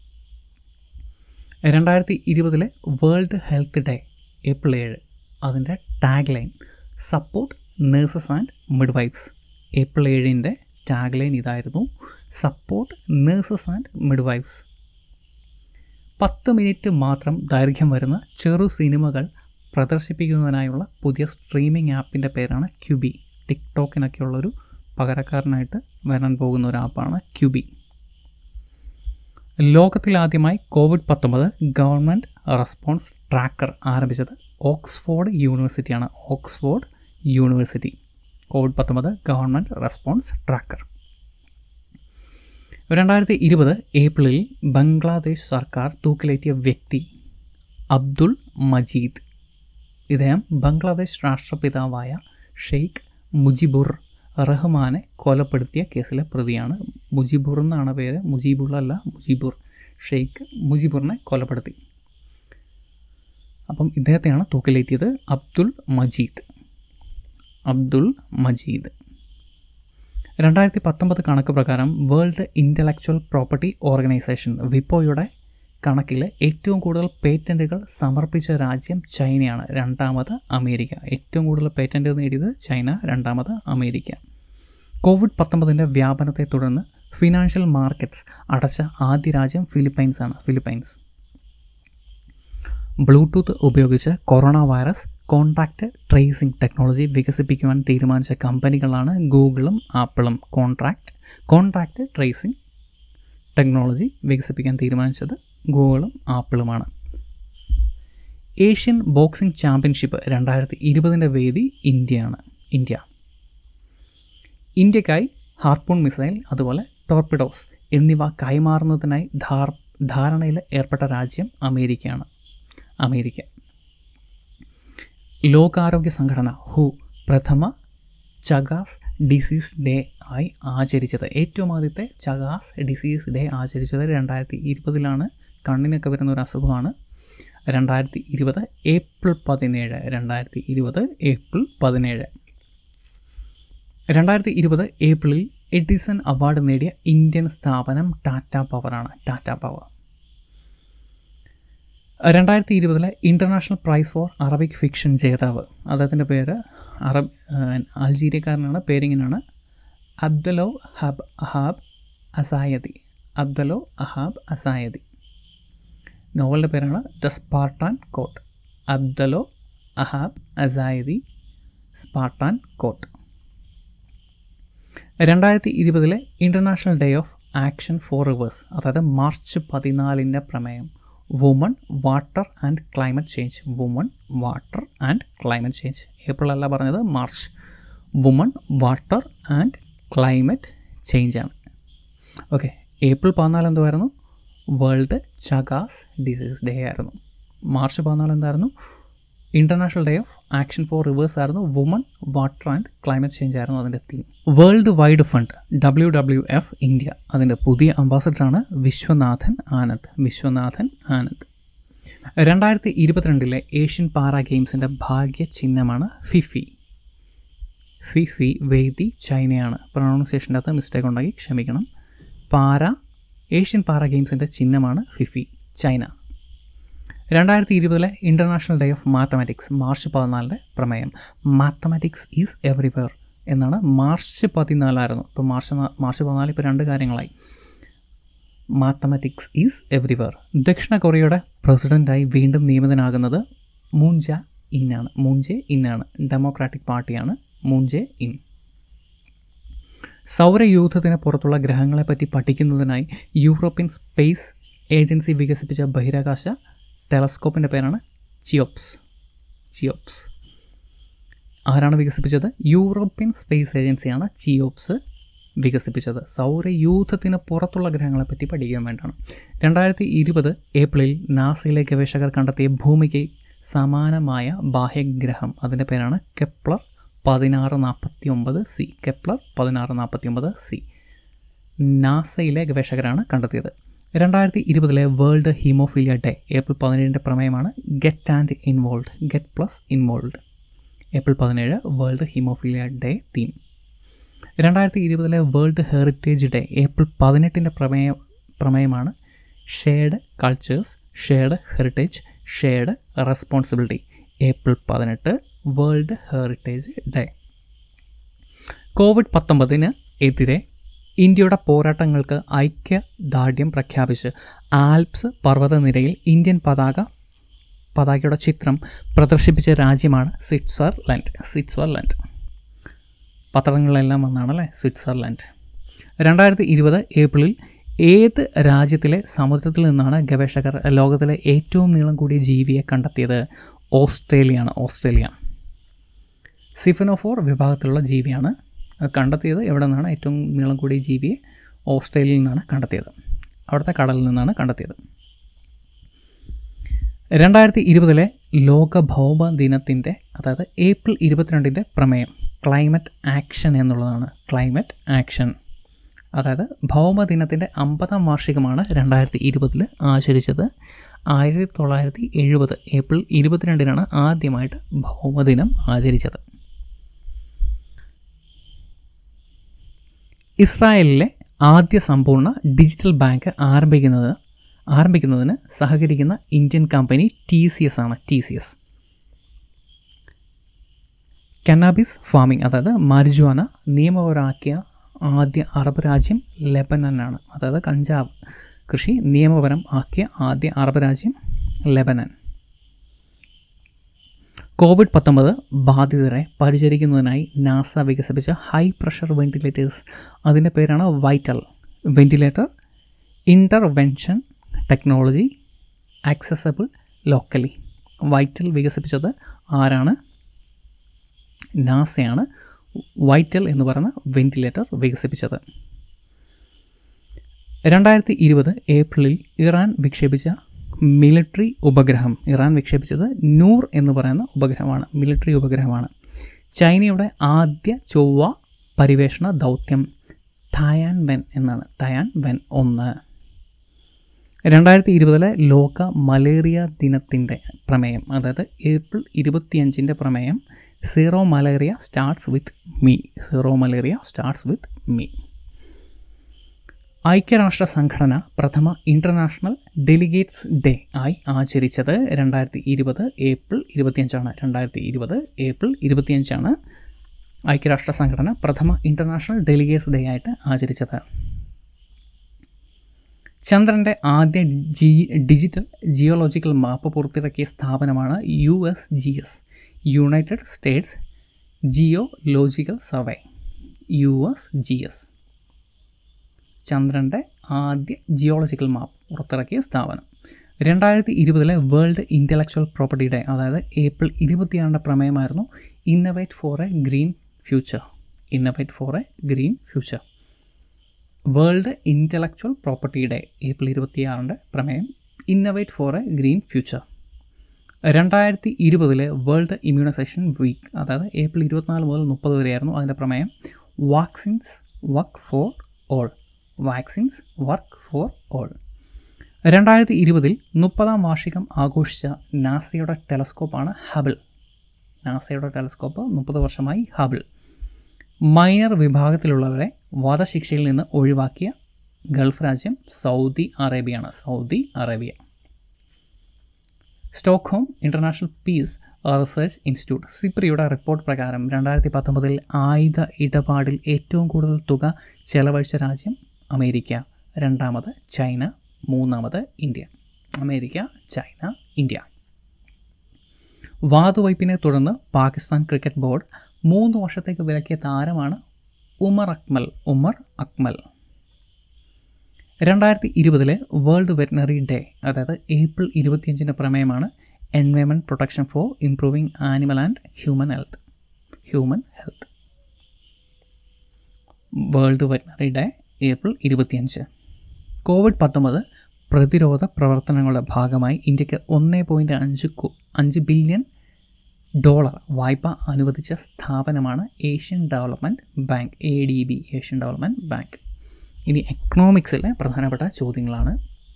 2020 വേൾഡ് ഹെൽത്ത് ഡേ ഏപ്രിൽ 7. അതിൻ്റെ tagline support nurses and midwives. April 7 tagline ഇതായിരുന്നു, support nurses and midwives. 10 minute മാത്രം ദൈർഘ്യം വരുന്ന ചെറു സിനിമകൾ പ്രദർശിപ്പിക്കുന്നതിനായുള്ള പുതിയ സ്ട്രീമിംഗ് ആപ്പിൻ്റെ പേരാണ് ക്യൂബി. ടിക്ടോക്കിനൊക്കെയുള്ളൊരു പകരക്കാരനായിട്ട് വരാൻ പോകുന്ന ഒരു ആപ്പാണ് ക്യൂബി. ലോകത്തിലാദ്യമായി COVID-19 ഗവൺമെൻറ് റെസ്പോൺസ് ട്രാക്കർ ആരംഭിച്ചത് Oxford university. COVID-19 government response tracker. 2020 ഏപ്രിലിൽ ബംഗ്ലാദേശ് സർക്കാർ തൂക്കിലേറ്റിയ വ്യക്തി അബ്ദുൾ മജീദ്. ഇദ്ദേഹം ബംഗ്ലാദേശ് രാഷ്ട്രപിതാവായ ഷെയ്ഖ് മുജിബുർ റഹ്മാനെ കൊലപ്പെടുത്തിയ കേസിലെ പ്രതിയാണ്. മുജിബുർ എന്നാണ് പേര്, മുജീബുള്ളല്ല, മുജിബുർ. ഷെയ്ഖ് മുജിബുറിനെ കൊലപ്പെടുത്തി. അപ്പം ഇദ്ദേഹത്തെയാണ് തൂക്കിലേറ്റിയത്. അബ്ദുൾ മജീദ്. 2019 കണക്ക് പ്രകാരം വേൾഡ് ഇൻ്റലക്ച്വൽ പ്രോപ്പർട്ടി ഓർഗനൈസേഷൻ വിപ്പോയുടെ കണക്കിൽ ഏറ്റവും കൂടുതൽ പേറ്റൻറ്റുകൾ സമർപ്പിച്ച രാജ്യം ചൈനയാണ്. 2ാമത് അമേരിക്ക. ഏറ്റവും കൂടുതൽ പേറ്റൻറ്റ് നേടിയത് ചൈന, 2ാമത് അമേരിക്ക. COVID-19 വ്യാപനത്തെ തുടർന്ന് ഫിനാൻഷ്യൽ മാർക്കറ്റ്സ് അടച്ച ആദ്യ രാജ്യം ഫിലിപ്പൈൻസ്. ബ്ലൂടൂത്ത് ഉപയോഗിച്ച് corona virus contact tracing technology വികസിപ്പിക്കുവാൻ തീരുമാനിച്ച കമ്പനികളാണ് ഗൂഗിളും ആപ്പിളും. കോൺടാക്റ്റ് ട്രേസിംഗ് ടെക്നോളജി വികസിപ്പിക്കാൻ തീരുമാനിച്ചത് ഗൂഗിളും ആപ്പിളുമാണ്. ഏഷ്യൻ ബോക്സിംഗ് ചാമ്പ്യൻഷിപ്പ് 2020 വേദി ഇന്ത്യക്കായി ഹാർപൂൺ മിസൈൽ അതുപോലെ ടോർപിഡോസ് എന്നിവ കൈമാറുന്നതിനായി ധാരണയിൽ ഏർപ്പെട്ട രാജ്യം അമേരിക്ക. ലോകാരോഗ്യ സംഘടന പ്രഥമ ചഗാസ് ഡിസീസ് ഡേ ആചരിച്ചത്. ഏറ്റവും ആദ്യത്തെ ചഗാസ് ഡിസീസ് ഡേ ആചരിച്ചത് 2020 കണ്ണിനൊക്കെ വരുന്ന ഒരു അസുഖമാണ്. 2020 ഏപ്രിൽ 17. 2020 ഏപ്രിലിൽ എഡിസൺ അവാർഡ് നേടിയ ഇന്ത്യൻ സ്ഥാപനം ടാറ്റ പവറാണ്. 2020 international prize for Arabic fiction ജേതാവ്, അദ്ദേഹത്തിൻ്റെ പേര് അൾജീരിയക്കാരനാണ്. പേരിങ്ങനെയാണ് അബ്ദലോ അഹാബ് അസായദി. നോവലിൻ്റെ പേരാണ് the Spartan court. Abdalo Ahab Asayadi, Spartan court. 2020 international day of action for rivers, അതായത് മാർച്ച് 14 പ്രമേയം woman water and climate change. April അല്ല പറഞ്ഞത്, March. Woman water and climate change ആണ്. ഓക്കെ, ഏപ്രിൽ 14 എന്തുമായിരുന്നു? World Chagas disease day ആയിരുന്നു. March 14 എന്തായിരുന്നു? International day of action for rivers ആയിരുന്നു. Woman water and climate change ആയിരുന്നു അതിൻ്റെ തീം. World wide fund WWF India, അതിൻ്റെ പുതിയ അംബാസഡറാണ് വിശ്വനാഥൻ ആനന്ദ്. 2022 ഏഷ്യൻ പാരാ ഗെയിംസിൻ്റെ ഭാഗ്യ ചിഹ്നമാണ് ഫിഫി. ഫിഫി വേദി ചൈനയാണ്. പ്രൊണൗൺസിയേഷൻ്റെ അകത്ത് മിസ്റ്റേക്ക് ഉണ്ടാക്കി ക്ഷമിക്കണം. ഏഷ്യൻ പാരാ ഗെയിംസിൻ്റെ ചിഹ്നമാണ് Fifi, China. 2020 international day of mathematics, March 14 പ്രമേയം മാത്തമാറ്റിക്സ് ഈസ് എവറിവെയർ എന്നാണ്. മാർച്ച് 14 ഇപ്പോൾ മാർച്ച് 14 ഇപ്പോൾ 2 കാര്യങ്ങളായി. Mathematics is everywhere. ദക്ഷിണ കൊറിയയുടെ പ്രസിഡൻ്റായി വീണ്ടും നിയമിതനാകുന്നത് മൂൺ ജെ ഇന്നാണ്. ഡെമോക്രാറ്റിക് പാർട്ടിയാണ് മൂൺ ജെ ഇൻ. സൗരയൂഥത്തിന് പുറത്തുള്ള ഗ്രഹങ്ങളെപ്പറ്റി പഠിക്കുന്നതിനായി യൂറോപ്യൻ സ്പേസ് ഏജൻസി വികസിപ്പിച്ച ബഹിരാകാശ ടെലസ്കോപ്പിൻ്റെ പേരാണ് ചിയോപ്സ്. ആരാണ് വികസിപ്പിച്ചത്? യൂറോപ്യൻ സ്പേസ് ഏജൻസിയാണ് ചിയോപ്സ് വികസിപ്പിച്ചത്. സൗരയൂഥത്തിന് പുറത്തുള്ള ഗ്രഹങ്ങളെപ്പറ്റി പഠിക്കാൻ വേണ്ടിയാണ്. 2020 ഏപ്രിലിൽ നാസയിലെ ഗവേഷകർ കണ്ടെത്തിയ ഭൂമിക്ക് സമാനമായ ബാഹ്യഗ്രഹം, അതിൻ്റെ പേരാണ് കെപ്ലർ 1649c. നാസയിലെ ഗവേഷകരാണ് കണ്ടെത്തിയത്. 2020 വേൾഡ് ഹീമോഫീലിയ ഡേ, ഏപ്രിൽ 17 പ്രമേയമാണ് get plus involve. April 17 world haemophilia day തീം. 2020 വേൾഡ് ഹെറിറ്റേജ് ഡേ, ഏപ്രിൽ 18 പ്രമേയമാണ് shared cultures, shared heritage, shared responsibility. April 18 world heritage day. COVID-19 എതിരെ ഇന്ത്യയുടെ പോരാട്ടങ്ങൾക്ക് ഐക്യദാർഢ്യം പ്രഖ്യാപിച്ച് ആൽപ്സ് പർവ്വതനിരയിൽ ഇന്ത്യൻ പതാകയുടെ ചിത്രം പ്രദർശിപ്പിച്ച രാജ്യമാണ് സ്വിറ്റ്സർലൻഡ്. പത്രങ്ങളിലെല്ലാം വന്നാണല്ലേ സ്വിറ്റ്സർലൻഡ്. 2020 ഏപ്രിലിൽ ഏത് രാജ്യത്തിലെ സമുദ്രത്തിൽ നിന്നാണ് ഗവേഷകർ ലോകത്തിലെ ഏറ്റവും നീളം കൂടിയ ജീവിയെ കണ്ടെത്തിയത്? ഓസ്ട്രേലിയ. സിഫനോഫോർ വിഭാഗത്തിലുള്ള ജീവിയാണ് കണ്ടെത്തിയത്. എവിടെ നിന്നാണ് ഏറ്റവും നീളം കൂടിയ ജീവിയെ? ഓസ്ട്രേലിയയിൽ നിന്നാണ് കണ്ടെത്തിയത്. അവിടുത്തെ കടലിൽ നിന്നാണ് കണ്ടെത്തിയത്. 2020 ലോക ഭൗമ ദിനത്തിൻ്റെ, അതായത് ഏപ്രിൽ 22 പ്രമേയം ക്ലൈമറ്റ് ആക്ഷൻ എന്നുള്ളതാണ്. ക്ലൈമറ്റ് ആക്ഷൻ, അതായത് ഭൗമദിനത്തിൻ്റെ 50ാം വാർഷികമാണ് 2020 ആചരിച്ചത്. 1970 ഏപ്രിൽ 22 ആദ്യമായിട്ട് ഭൗമദിനം ആചരിച്ചത്. ഇസ്രായേലിലെ ആദ്യ സമ്പൂർണ്ണ ഡിജിറ്റൽ ബാങ്ക് ആരംഭിക്കുന്നതിന് സഹകരിക്കുന്ന ഇന്ത്യൻ കമ്പനി TCS ആണ്. കന്നാബിസ് ഫാമിംഗ്, അതായത് മരിജുവാന നിയമപരമാക്കിയ ആദ്യ അറബ് രാജ്യം ലെബനനാണ്. അതായത് കഞ്ചാവ് കൃഷി നിയമപരം ആക്കിയ ആദ്യ അറബ് രാജ്യം ലെബനൻ. COVID-19 ബാധിതരെ പരിചരിക്കുന്നതിനായി നാസ വികസിപ്പിച്ച ഹൈ പ്രഷർ വെന്റിലേറ്റേഴ്സ്, അതിൻ്റെ പേരാണ് vital ventilator intervention technology accessible locally. Vital വികസിപ്പിച്ചത് ആരാണ്? നാസയാണ് വൈറ്റൽ എന്ന് പറയുന്ന വെന്റിലേറ്റർ വികസിപ്പിച്ചത്. 2020 ഏപ്രിലിൽ ഇറാൻ വിക്ഷേപിച്ച മിലിറ്ററി ഉപഗ്രഹം, ഇറാൻ വിക്ഷേപിച്ചത് നൂർ എന്ന് പറയുന്ന ഉപഗ്രഹമാണ്, മിലിറ്ററി ഉപഗ്രഹമാണ്. ചൈനയുടെ ആദ്യ ചൊവ്വ പരിവേഷണ ദൗത്യം തയാൻവെൻ എന്നാണ്. തയാൻവെൻ 1. 2020 ലോക മലേറിയ ദിനത്തിൻ്റെ പ്രമേയം, അതായത് ഏപ്രിൽ 25 പ്രമേയം zero malaria starts with me. ഐക്യരാഷ്ട്ര സംഘടന പ്രഥമ ഇൻ്റർനാഷണൽ ഡെലിഗേറ്റ്സ് ഡേ ആയി ആചരിച്ചത് 2020 ഏപ്രിൽ 25 2020 ഏപ്രിൽ 25 ഐക്യരാഷ്ട്ര സംഘടന പ്രഥമ ഇൻ്റർനാഷണൽ ഡെലിഗേറ്റ്സ് ഡേ ആയിട്ട് ആചരിച്ചത്. ചന്ദ്രൻ്റെ ആദ്യ ഡിജിറ്റൽ ജിയോളജിക്കൽ മാപ്പ് പുറത്തിറക്കിയ സ്ഥാപനമാണ് USGS, united states geological survey. USGS ചന്ദ്രൻ്റെ ആദ്യ ജിയോളജിക്കൽ മാപ്പ് പുറത്തിറക്കിയ സ്ഥാപനം. 2020 വേൾഡ് ഇൻ്റലക്ച്വൽ പ്രോപ്പർട്ടി ഡേ, അതായത് ഏപ്രിൽ 26 പ്രമേയമായിരുന്നു innovate for a green future. World intellectual property day April 26 പ്രമേയം innovate for a green future. 2020 world immunisation week, അതായത് April 24 മുതൽ 30 വരെയായിരുന്നു. അതിൻ്റെ പ്രമേയം വാക്സിൻസ് വർക്ക് ഫോർ ഓൾ. 2020 30-ാം വാർഷികം ആഘോഷിച്ച നാസയുടെ ടെലസ്കോപ്പാണ് ഹബിൾ. നാസയുടെ ടെലസ്കോപ്പ് 30 വർഷമായി ഹബിൾ. മൈനർ വിഭാഗത്തിലുള്ളവരെ വധശിക്ഷയിൽ നിന്ന് ഒഴിവാക്കിയ ഗൾഫ് രാജ്യം സൗദി അറേബ്യയാണ്. Saudi Arabia. Stockholm international peace research institute സിപ്രിയുടെ റിപ്പോർട്ട് പ്രകാരം 2019 ആയുധ ഇടപാടിൽ ഏറ്റവും കൂടുതൽ തുക ചെലവഴിച്ച രാജ്യം അമേരിക്ക, രണ്ടാമത് ചൈന, മൂന്നാമത് ഇന്ത്യ. America, China, India. വാതുവയ്പ്പിനെ തുടർന്ന് പാകിസ്ഥാൻ ക്രിക്കറ്റ് ബോർഡ് 3 വർഷത്തേക്ക് വിലക്കിയ താരമാണ് Umar Akmal. 2020 world veterinary day, അതായത് ഏപ്രിൽ 25 പ്രമേയമാണ് environment protection for improving animal and human health. World veterinary day April 25. കോവിഡ്-19 പ്രതിരോധ പ്രവർത്തനങ്ങളുടെ ഭാഗമായി ഇന്ത്യക്ക് $1.5 ബില്യൺ വായ്പ അനുവദിച്ച സ്ഥാപനമാണ് Asian development bank, ADB, Asian development bank. ഇനി എക്കണോമിക്സിലെ പ്രധാനപ്പെട്ട ചോദ്യങ്ങളാണ്.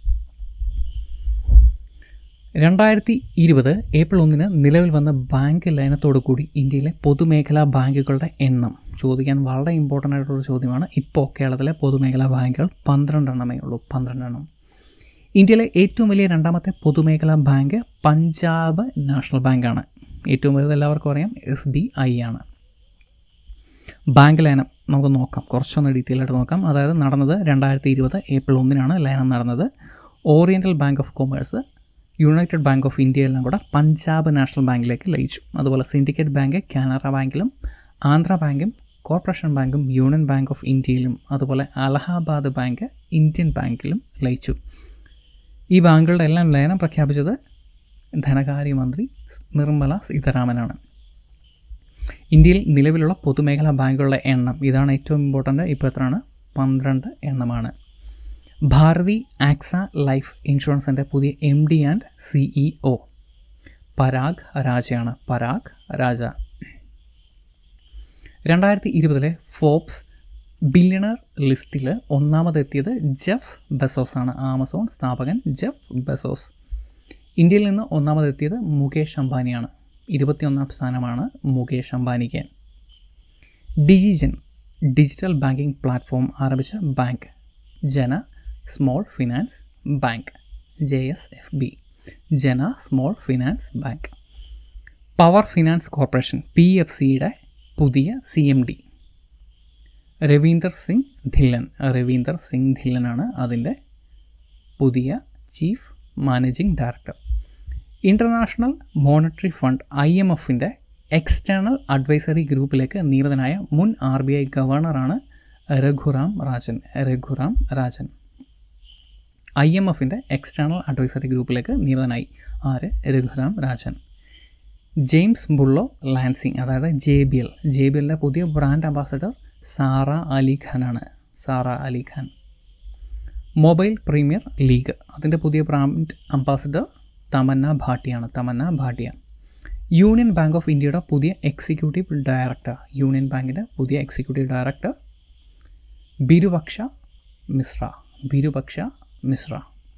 2020 ഏപ്രിൽ 1 നിലവിൽ വന്ന ബാങ്ക് ലയനത്തോടു കൂടി ഇന്ത്യയിലെ പൊതുമേഖലാ ബാങ്കുകളുടെ എണ്ണം ചോദിക്കാൻ വളരെ ഇമ്പോർട്ടൻ്റ് ആയിട്ടുള്ള ചോദ്യമാണ്. ഇപ്പോൾ കേരളത്തിലെ പൊതുമേഖലാ ബാങ്കുകൾ 12 എണ്ണമേ ഉള്ളൂ. 12 എണ്ണം. ഇന്ത്യയിലെ ഏറ്റവും വലിയ രണ്ടാമത്തെ പൊതുമേഖലാ ബാങ്ക് പഞ്ചാബ് നാഷണൽ ബാങ്കാണ്. ഏറ്റവും വലുത് എല്ലാവർക്കും അറിയാം SBI ആണ്. ബാങ്ക് ലയനം നമുക്ക് നോക്കാം, കുറച്ചൊന്ന് ഡീറ്റെയിൽ ആയിട്ട് നോക്കാം. അതായത് നടന്നത് 2020 ഏപ്രിൽ 1 ലയനം നടന്നത്. Oriental bank of commerce, united bank of India എല്ലാം കൂടെ പഞ്ചാബ് നാഷണൽ ബാങ്കിലേക്ക് ലയിച്ചു. അതുപോലെ സിൻഡിക്കേറ്റ് ബാങ്ക് കാനറ ബാങ്കിലും ആന്ധ്ര ബാങ്കും കോർപ്പറേഷൻ ബാങ്കും യൂണിയൻ ബാങ്ക് ഓഫ് ഇന്ത്യയിലും അതുപോലെ അലഹാബാദ് ബാങ്ക് ഇന്ത്യൻ ബാങ്കിലും ലയിച്ചു. ഈ ബാങ്കുകളുടെ എല്ലാം ലയനം പ്രഖ്യാപിച്ചത് ധനകാര്യമന്ത്രി നിർമ്മല സീതാരാമനാണ്. ഇന്ത്യയിൽ നിലവിലുള്ള പൊതുമേഖലാ ബാങ്കുകളുടെ എണ്ണം, ഇതാണ് ഏറ്റവും ഇമ്പോർട്ടൻ്റ്, ഇപ്പോൾ എത്രയാണ്? 12 എണ്ണമാണ്. ഭാരതി ആക്സ ലൈഫ് ഇൻഷുറൻസിൻ്റെ പുതിയ MD ആൻഡ് CEO പരാഗ് രാജയാണ്. പരാഗ് രാജ. 2020 ഫോബ്സ് ബില്യണർ ലിസ്റ്റിൽ ഒന്നാമതെത്തിയത് ജെഫ് ബെസോസ് ആണ്. ആമസോൺ സ്ഥാപകൻ ജെഫ് ബെസോസ്. ഇന്ത്യയിൽ നിന്ന് ഒന്നാമതെത്തിയത് മുകേഷ് അംബാനിയാണ്. 21ാം സ്ഥാനമാണ് മുകേഷ് അംബാനിക്ക്. ഡിജിജൻ ഡിജിറ്റൽ ബാങ്കിംഗ് പ്ലാറ്റ്ഫോം ആരംഭിച്ച bank Jana small finance bank, JSFB, Jana small finance bank. Power finance corporation PFCയുടെ പുതിയ CMD രവീന്ദർ സിംഗ് ധില്ലനാണ് അതിൻ്റെ പുതിയ chief managing director. International monetary fund IMFൻ്റെ എക്സ്റ്റേണൽ അഡ്വൈസറി ഗ്രൂപ്പിലേക്ക് നിയമിതനായ മുൻ RBI ഗവർണറാണ് രഘുറാം രാജൻ. IMFൻ്റെ എക്സ്റ്റേണൽ അഡ്വൈസറി ഗ്രൂപ്പിലേക്ക് നിയമിതനായി ആര്? Raghuram Rajan. James Bullough Lansing, അതായത് JBLൻ്റെ പുതിയ brand ambassador Sara Ali Khan. Mobile premier league, അതിൻ്റെ പുതിയ brand ambassador Tamannaah Bhatia. Union bank of ഇന്ത്യയുടെ പുതിയ executive director Birupaksha Mishra.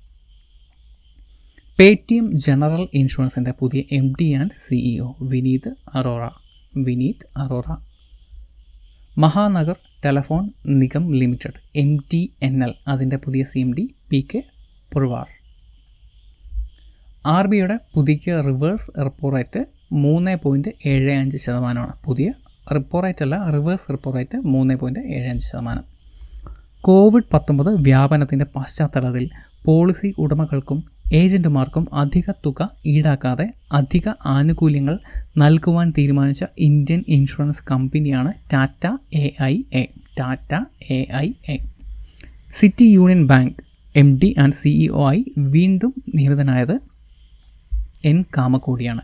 Paytm general ഇൻഷുറൻസിൻ്റെ പുതിയ MD and CEO Vineet Arora. Mahanagar telephone Nigam limited MTNL, അതിൻ്റെ പുതിയ CMD PK പുർവാർ. RBIയുടെ പുതിയ റിവേഴ്സ് റിപ്പോ റേറ്റ് 3.75%. പുതിയ റിപ്പോ റേറ്റ് അല്ല, റിവേഴ്സ് റിപ്പോ റേറ്റ് 3.75%. കോവിഡ്-19 വ്യാപനത്തിൻ്റെ പശ്ചാത്തലത്തിൽ പോളിസി ഉടമകൾക്കും ഏജൻറ്റുമാർക്കും അധിക തുക ഈടാക്കാതെ അധിക ആനുകൂല്യങ്ങൾ നൽകുവാൻ തീരുമാനിച്ച ഇന്ത്യൻ ഇൻഷുറൻസ് കമ്പനിയാണ് Tata AIA. City union bank MD and CEO ആയി വീണ്ടും നിയമിതനായത് N. കാമക്കോടിയാണ്.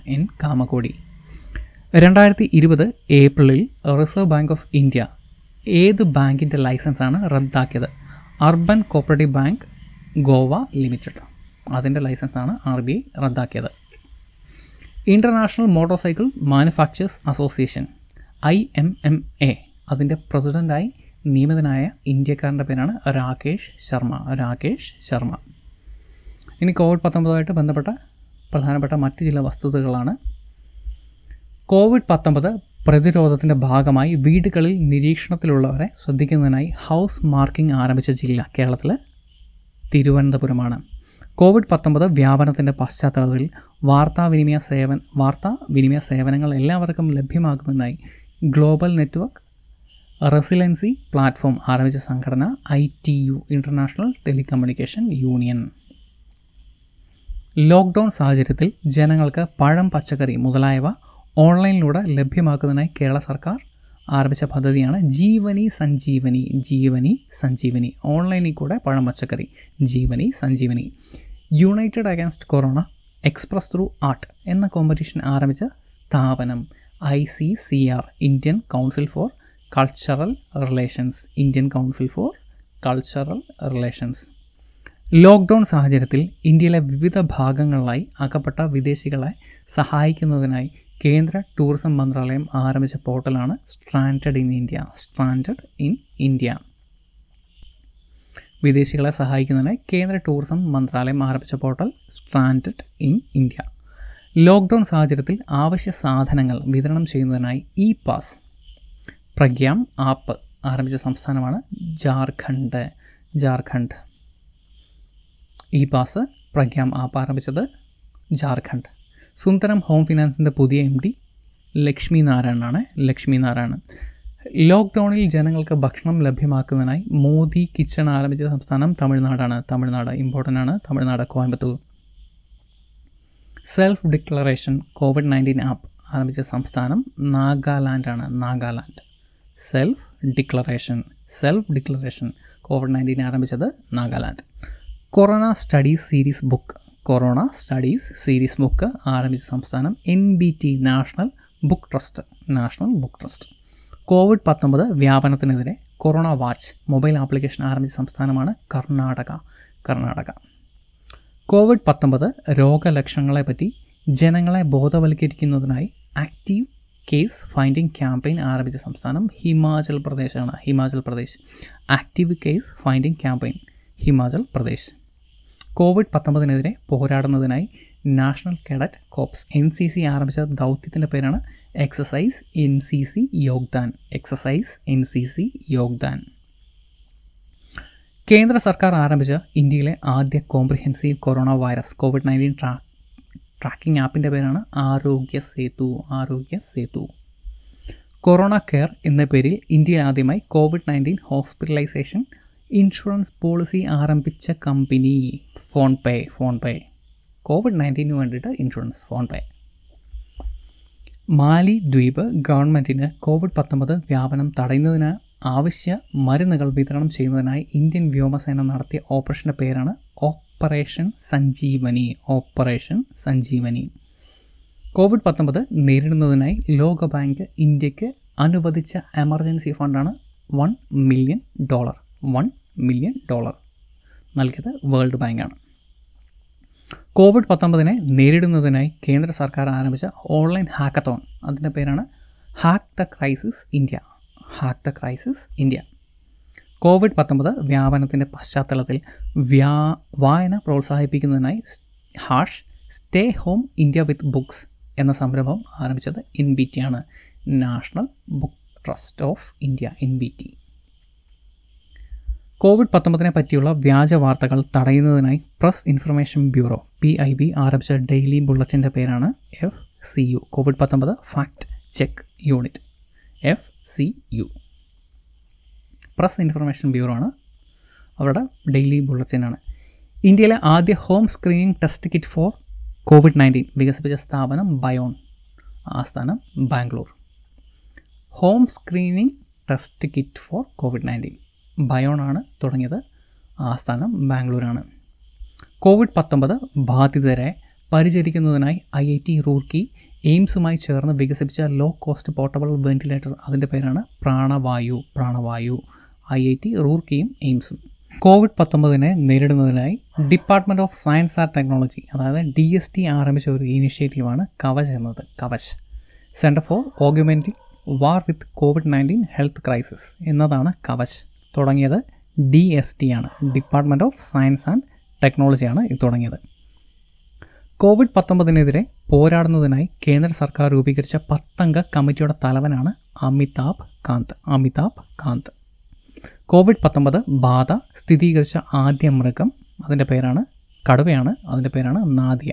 2020 ഏപ്രിലിൽ റിസർവ് ബാങ്ക് ഓഫ് ഇന്ത്യ ഏത് ബാങ്കിൻ്റെ ലൈസൻസാണ് റദ്ദാക്കിയത്? Urban cooperative bank Goa limited, അതിൻ്റെ ലൈസൻസാണ് RBI റദ്ദാക്കിയത്. International motor cycle manufacturers association IMMA, അതിൻ്റെ പ്രസിഡൻ്റായി നിയമിതനായ ഇന്ത്യക്കാരൻ്റെ പേരാണ് രാകേഷ് ശർമ്മ. ഇനി COVID-19 ബന്ധപ്പെട്ട പ്രധാനപ്പെട്ട മറ്റ് ചില വസ്തുതകളാണ്. COVID-19 പ്രതിരോധത്തിൻ്റെ ഭാഗമായി വീടുകളിൽ നിരീക്ഷണത്തിലുള്ളവരെ ശ്രദ്ധിക്കുന്നതിനായി ഹൗസ് മാർക്കിംഗ് ആരംഭിച്ച ജില്ല കേരളത്തിൽ തിരുവനന്തപുരമാണ്. COVID-19 വ്യാപനത്തിൻ്റെ പശ്ചാത്തലത്തിൽ വാർത്താവിനിമയ സേവനങ്ങൾ എല്ലാവർക്കും ലഭ്യമാക്കുന്നതിനായി ഗ്ലോബൽ നെറ്റ്വർക്ക് റെസിലൻസി പ്ലാറ്റ്ഫോം ആരംഭിച്ച സംഘടന ITU international telecommunication union. Lockdown സാഹചര്യത്തിൽ ജനങ്ങൾക്ക് പഴം, പച്ചക്കറി മുതലായവ ഓൺലൈനിലൂടെ ലഭ്യമാക്കുന്നതിനായി കേരള സർക്കാർ ആരംഭിച്ച പദ്ധതിയാണ് ജീവനി സഞ്ജീവനി. ഓൺലൈനിൽ കൂടെ പഴം, പച്ചക്കറി Jeevani Sanjeevani. United against corona express through art എന്ന കോമ്പറ്റീഷൻ ആരംഭിച്ച സ്ഥാപനം ICCR Indian council for cultural relations. Lockdown സാഹചര്യത്തിൽ ഇന്ത്യയിലെ വിവിധ ഭാഗങ്ങളിലായി അകപ്പെട്ട വിദേശികളെ സഹായിക്കുന്നതിനായി കേന്ദ്ര ടൂറിസം മന്ത്രാലയം ആരംഭിച്ച പോർട്ടലാണ് സ്ട്രാൻഡഡ് ഇൻ ഇന്ത്യ. വിദേശികളെ സഹായിക്കുന്നതിനായി കേന്ദ്ര ടൂറിസം മന്ത്രാലയം ആരംഭിച്ച portal stranded in India. Lockdown സാഹചര്യത്തിൽ ആവശ്യ സാധനങ്ങൾ വിതരണം ചെയ്യുന്നതിനായി ഇ-പാസ് പ്രഗ്യാം ആപ്പ് ആരംഭിച്ച സംസ്ഥാനമാണ് ജാർഖണ്ഡ്. ഇ-പാസ് പ്രഗ്യാം ആപ്പ് ആരംഭിച്ചത് ജാർഖണ്ഡ്. സുന്ദരം ഹോം ഫിനാൻസിൻ്റെ പുതിയ MD ലക്ഷ്മി നാരായണൻ. ലോക്ക്ഡൗണിൽ ജനങ്ങൾക്ക് ഭക്ഷണം ലഭ്യമാക്കുന്നതിനായി മോദി കിച്ചൺ ആരംഭിച്ച സംസ്ഥാനം തമിഴ്നാട് ഇമ്പോർട്ടൻ്റ് ആണ്. Tamil Nadu, Coimbatore. Self declaration COVID-19 app ആരംഭിച്ച സംസ്ഥാനം നാഗാലാൻഡ്. സെൽഫ് ഡിക്ലറേഷൻ COVID-19 ആരംഭിച്ചത് Nagaland. Corona studies series book ആരംഭിച്ച സംസ്ഥാനം NBT national book trust. COVID-19 വ്യാപനത്തിനെതിരെ കൊറോണ വാച്ച് മൊബൈൽ ആപ്ലിക്കേഷൻ ആരംഭിച്ച സംസ്ഥാനമാണ് കർണാടക. COVID-19 രോഗലക്ഷണങ്ങളെപ്പറ്റി ജനങ്ങളെ ബോധവൽക്കരിക്കുന്നതിനായി ആക്റ്റീവ് കേസ് ഫൈൻഡിംഗ് ക്യാമ്പയിൻ ആരംഭിച്ച സംസ്ഥാനം Himachal Pradesh. Active case finding campaign Himachal Pradesh. COVID-19 പോരാടുന്നതിനായി നാഷണൽ കേഡറ്റ് കോർപ്സ് NCC ആരംഭിച്ച ദൗത്യത്തിൻ്റെ പേരാണ് എക്സസൈസ് NCC യോഗ്ദാൻ. കേന്ദ്ര സർക്കാർ ആരംഭിച്ച ഇന്ത്യയിലെ ആദ്യ comprehensive corona virus COVID-19 tracking ആപ്പിൻ്റെ പേരാണ് ആരോഗ്യ സേതു. കൊറോണ കെയർ എന്ന പേരിൽ ഇന്ത്യയിൽ ആദ്യമായി COVID-19 ഹോസ്പിറ്റലൈസേഷൻ ഇൻഷുറൻസ് പോളിസി ആരംഭിച്ച കമ്പനി ഫോൺപേ. COVID-19 വേണ്ടിയിട്ട് ഇൻഷുറൻസ് ഫോൺപേ. മാലി ദ്വീപ് ഗവൺമെൻറ്റിന് COVID-19 വ്യാപനം തടയുന്നതിന് ആവശ്യ മരുന്നുകൾ വിതരണം ചെയ്യുന്നതിനായി ഇന്ത്യൻ വ്യോമസേന നടത്തിയ ഓപ്പറേഷൻ്റെ പേരാണ് ഓപ്പറേഷൻ സഞ്ജീവനി. COVID-19 നേരിടുന്നതിനായി ലോകബാങ്ക് ഇന്ത്യക്ക് അനുവദിച്ച എമർജൻസി ഫണ്ടാണ് $1 മില്യൺ നൽകിയത് വേൾഡ് ബാങ്കാണ്. COVID-19 നേരിടുന്നതിനായി കേന്ദ്ര സർക്കാർ ആരംഭിച്ച ഓൺലൈൻ ഹാക്കത്തോൺ, അതിൻ്റെ പേരാണ് hack the crisis India. COVID-19 വ്യാപനത്തിൻ്റെ പശ്ചാത്തലത്തിൽ വായന പ്രോത്സാഹിപ്പിക്കുന്നതിനായി stay home India with books എന്ന സംരംഭം ആരംഭിച്ചത് NBT ആണ്, national book trust of India NBT. COVID-19 പറ്റിയുള്ള വ്യാജ വാർത്തകൾ തടയുന്നതിനായി പ്രസ് ഇൻഫർമേഷൻ ബ്യൂറോ PIB ആരംഭിച്ച ഡെയിലി ബുള്ളറ്റിൻ്റെ പേരാണ് FCU COVID-19 fact check unit FCU. Press information bureau ആണ്, അവരുടെ ഡെയിലി ബുള്ളറ്റിനാണ്. ഇന്ത്യയിലെ ആദ്യ home screening test kit for COVID-19 വികസിപ്പിച്ച സ്ഥാപനം ബയോൺ, ആസ്ഥാനം Bangalore. Home screening test kit for COVID-19 Bione ആണ് തുടങ്ങിയത്, ആസ്ഥാനം ബാംഗ്ലൂരാണ്. COVID-19 ബാധിതരെ പരിചരിക്കുന്നതിനായി IIT റൂർക്കി എയിംസുമായി ചേർന്ന് വികസിപ്പിച്ച ലോ കോസ്റ്റ് പോർട്ടബിൾ വെന്റിലേറ്റർ, അതിൻ്റെ പേരാണ് പ്രാണവായു. IIT റൂർക്കിയും എയിംസും. COVID-19 നേരിടുന്നതിനായി department of science and technology അതായത് DST ആരംഭിച്ച ഒരു ഇനിഷ്യേറ്റീവാണ് Kavach centre for augmenting war with COVID-19 health crisis എന്നതാണ് കവച്. തുടങ്ങിയത് DST ആണ്, ഡിപ്പാർട്ട്മെൻറ്റ് ഓഫ് സയൻസ് ആൻഡ് ടെക്നോളജിയാണ് ഇത് തുടങ്ങിയത്. COVID-19 പോരാടുന്നതിനായി കേന്ദ്ര സർക്കാർ രൂപീകരിച്ച 10-അംഗ കമ്മിറ്റിയുടെ തലവനാണ് അമിതാഭ് കാന്ത്. COVID-19 ബാധ സ്ഥിരീകരിച്ച ആദ്യ മൃഗം അതിൻ്റെ പേരാണ് കടുവയാണ്. അതിൻ്റെ പേരാണ് നാദിയ.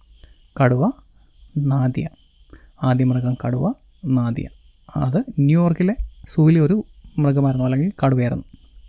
ആദ്യ മൃഗം കടുവ, നാദിയ. അത് ന്യൂയോർക്കിലെ സൂവിലെ ഒരു മൃഗമായിരുന്നു, അല്ലെങ്കിൽ കടുവയായിരുന്നു.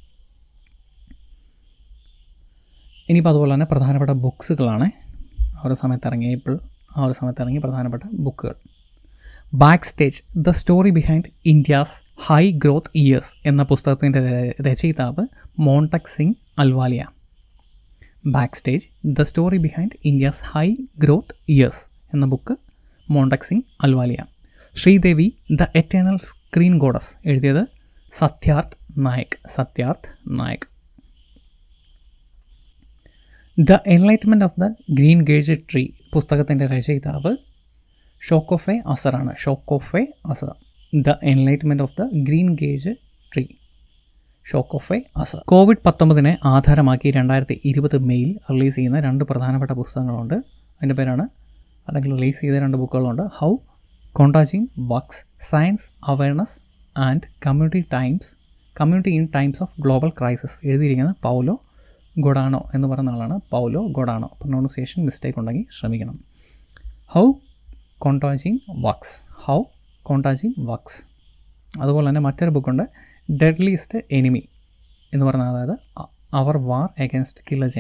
ഇനിയിപ്പോൾ അതുപോലെ തന്നെ പ്രധാനപ്പെട്ട ബുക്സുകളാണ് ആ ഒരു സമയത്ത് ഇറങ്ങിയ പ്രധാനപ്പെട്ട ബുക്കുകൾ. Backstage the story behind India's high growth years എന്ന പുസ്തകത്തിൻ്റെ രചയിതാവ് Montek Singh Ahluwalia. Backstage the story behind India's high growth years എന്ന book Montek Singh Ahluwalia. Sridevi the eternal screen goddess എഴുതിയത് Satyarth Nayak. The enlightenment of the greengage tree പുസ്തകത്തിൻ്റെ രചയിതാവ് ഷോക്കോഫെ അസറാണ്. The enlightenment of the greengage tree, Shokoofeh Azar. COVID-19 ആധാരമാക്കി 2020 മെയ്യിൽ release ചെയ്യുന്ന 2 പ്രധാനപ്പെട്ട പുസ്തകങ്ങളുണ്ട്. അതിൻ്റെ പേരാണ്, അല്ലെങ്കിൽ റിലീസ് ചെയ്ത 2 ബുക്കുകളുണ്ട്. How contagion works, science awareness and community in times of global crisis. എഴുതിയിരിക്കുന്നത് പൗലോ ഗൊഡാനോ എന്ന് പറയുന്ന ആളാണ്. പ്രൊനൗൺസിയേഷൻ മിസ്റ്റേക്ക് ഉണ്ടെങ്കിൽ ശ്രമിക്കണം. How contagion works. അതുപോലെ തന്നെ മറ്റൊരു ബുക്കുണ്ട്, ഡെഡ്ലിസ്റ്റ് എനിമി എന്ന് പറഞ്ഞാൽ, അതായത് our war against killer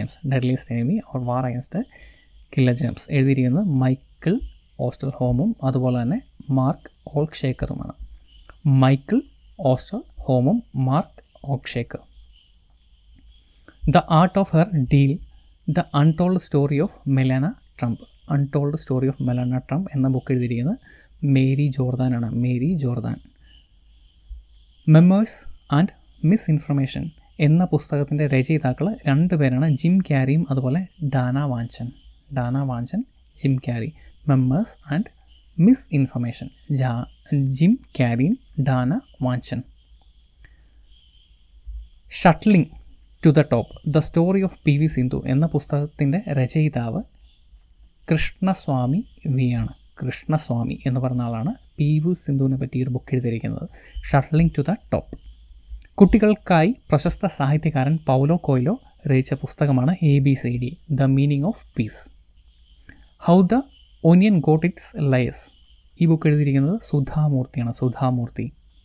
germs. എഴുതിയിരിക്കുന്നത് മൈക്കിൾ ഓസ്റ്റൽഹോമും അതുപോലെ തന്നെ മാർക്ക് ഓൾഷേക്കറുമാണ്. The art of her deal, the untold story of Melania Trump എന്ന ബുക്ക് എഴുതിയിരിക്കുന്നത് Mary Jordan. Memoirs and miss information എന്ന പുസ്തകത്തിൻ്റെ രചയിതാക്കൾ 2 പേരാണ്, ജിം ക്യാരിയും അതുപോലെ Dana Vachon. Jim Carrey. Memoirs and misinformation, Jim ക്യാരിയും Dana Vachon. Shuttling to the top, the story of PV Sindhu എന്ന പുസ്തകത്തിൻ്റെ രചയിതാവ് കൃഷ്ണസ്വാമി എന്ന് പറഞ്ഞ ആളാണ് PV സിന്ധുവിനെ പറ്റി ഒരു ബുക്ക് എഴുതിയിരിക്കുന്നത്, ഷട്ട്ലിംഗ് ടു ദ ടോപ്പ്. കുട്ടികൾക്കായി പ്രശസ്ത സാഹിത്യകാരൻ പൗലോ കൊയ്ലോ രചിച്ച പുസ്തകമാണ് ABCD, the meaning of peace. How the onion got its layers. ഈ ബുക്ക് എഴുതിയിരിക്കുന്നത് സുധാമൂർത്തി.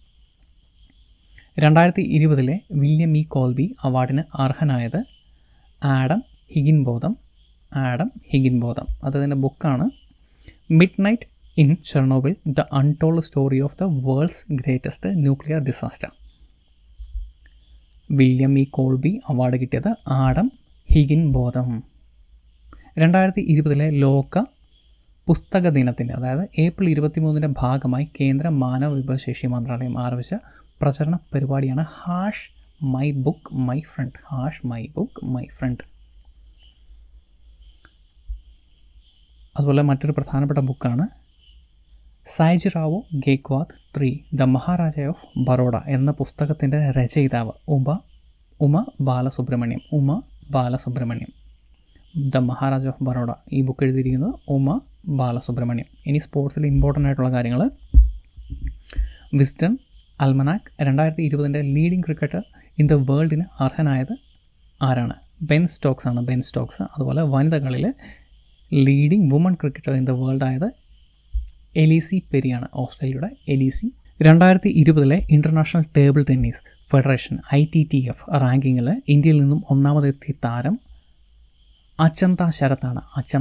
2020 വില്യം ഇ കോൾബി അവാർഡിന് അർഹനായത് ആഡം ഹിഗിൻബോതം. അദ്ദേഹത്തിൻ്റെ ബുക്കാണ് midnight in Chernobyl, the untold story of the world's greatest nuclear disaster. William E Colby award കിട്ടിയത് Adam Higginbotham. 2020 ലോക പുസ്തക ദിനത്തിൻ്റെ, അതായത് ഏപ്രിൽ 23 ഭാഗമായി കേന്ദ്ര മാനവ വിഭവശേഷി മന്ത്രാലയം ആരംഭിച്ച പ്രചരണ പരിപാടിയാണ് hash my book my friend. അതുപോലെ മറ്റൊരു പ്രധാനപ്പെട്ട ബുക്കാണ് സായ്ജിറാവോ ഗേക്വാദ് 3, ദ മഹാരാജ ഓഫ് ബറോഡ എന്ന പുസ്തകത്തിൻ്റെ രചയിതാവ് ഉമ ബാലസുബ്രഹ്മണ്യം. The Maharaja of Baroda. ഈ ബുക്ക് എഴുതിയിരിക്കുന്നത് ഉമ ബാലസുബ്രഹ്മണ്യം. ഇനി സ്പോർട്സിൽ ഇമ്പോർട്ടൻ്റ് ആയിട്ടുള്ള കാര്യങ്ങൾ, Wisden almanack 2020 leading cricketer in the വേൾഡിന് അർഹനായത് ആരാണ്? Ben Stokes. അതുപോലെ വനിതകളിൽ leading woman cricketer in the world ആയത് എലീസി പെരിയാണ്, ഓസ്ട്രേലിയയുടെ Ellyse. 2020 international table tennis federation ITTF റാങ്കിങ്ങിൽ ഇന്ത്യയിൽ നിന്നും ഒന്നാമതെത്തിയ താരം അചന്ത ശരത്താണ്.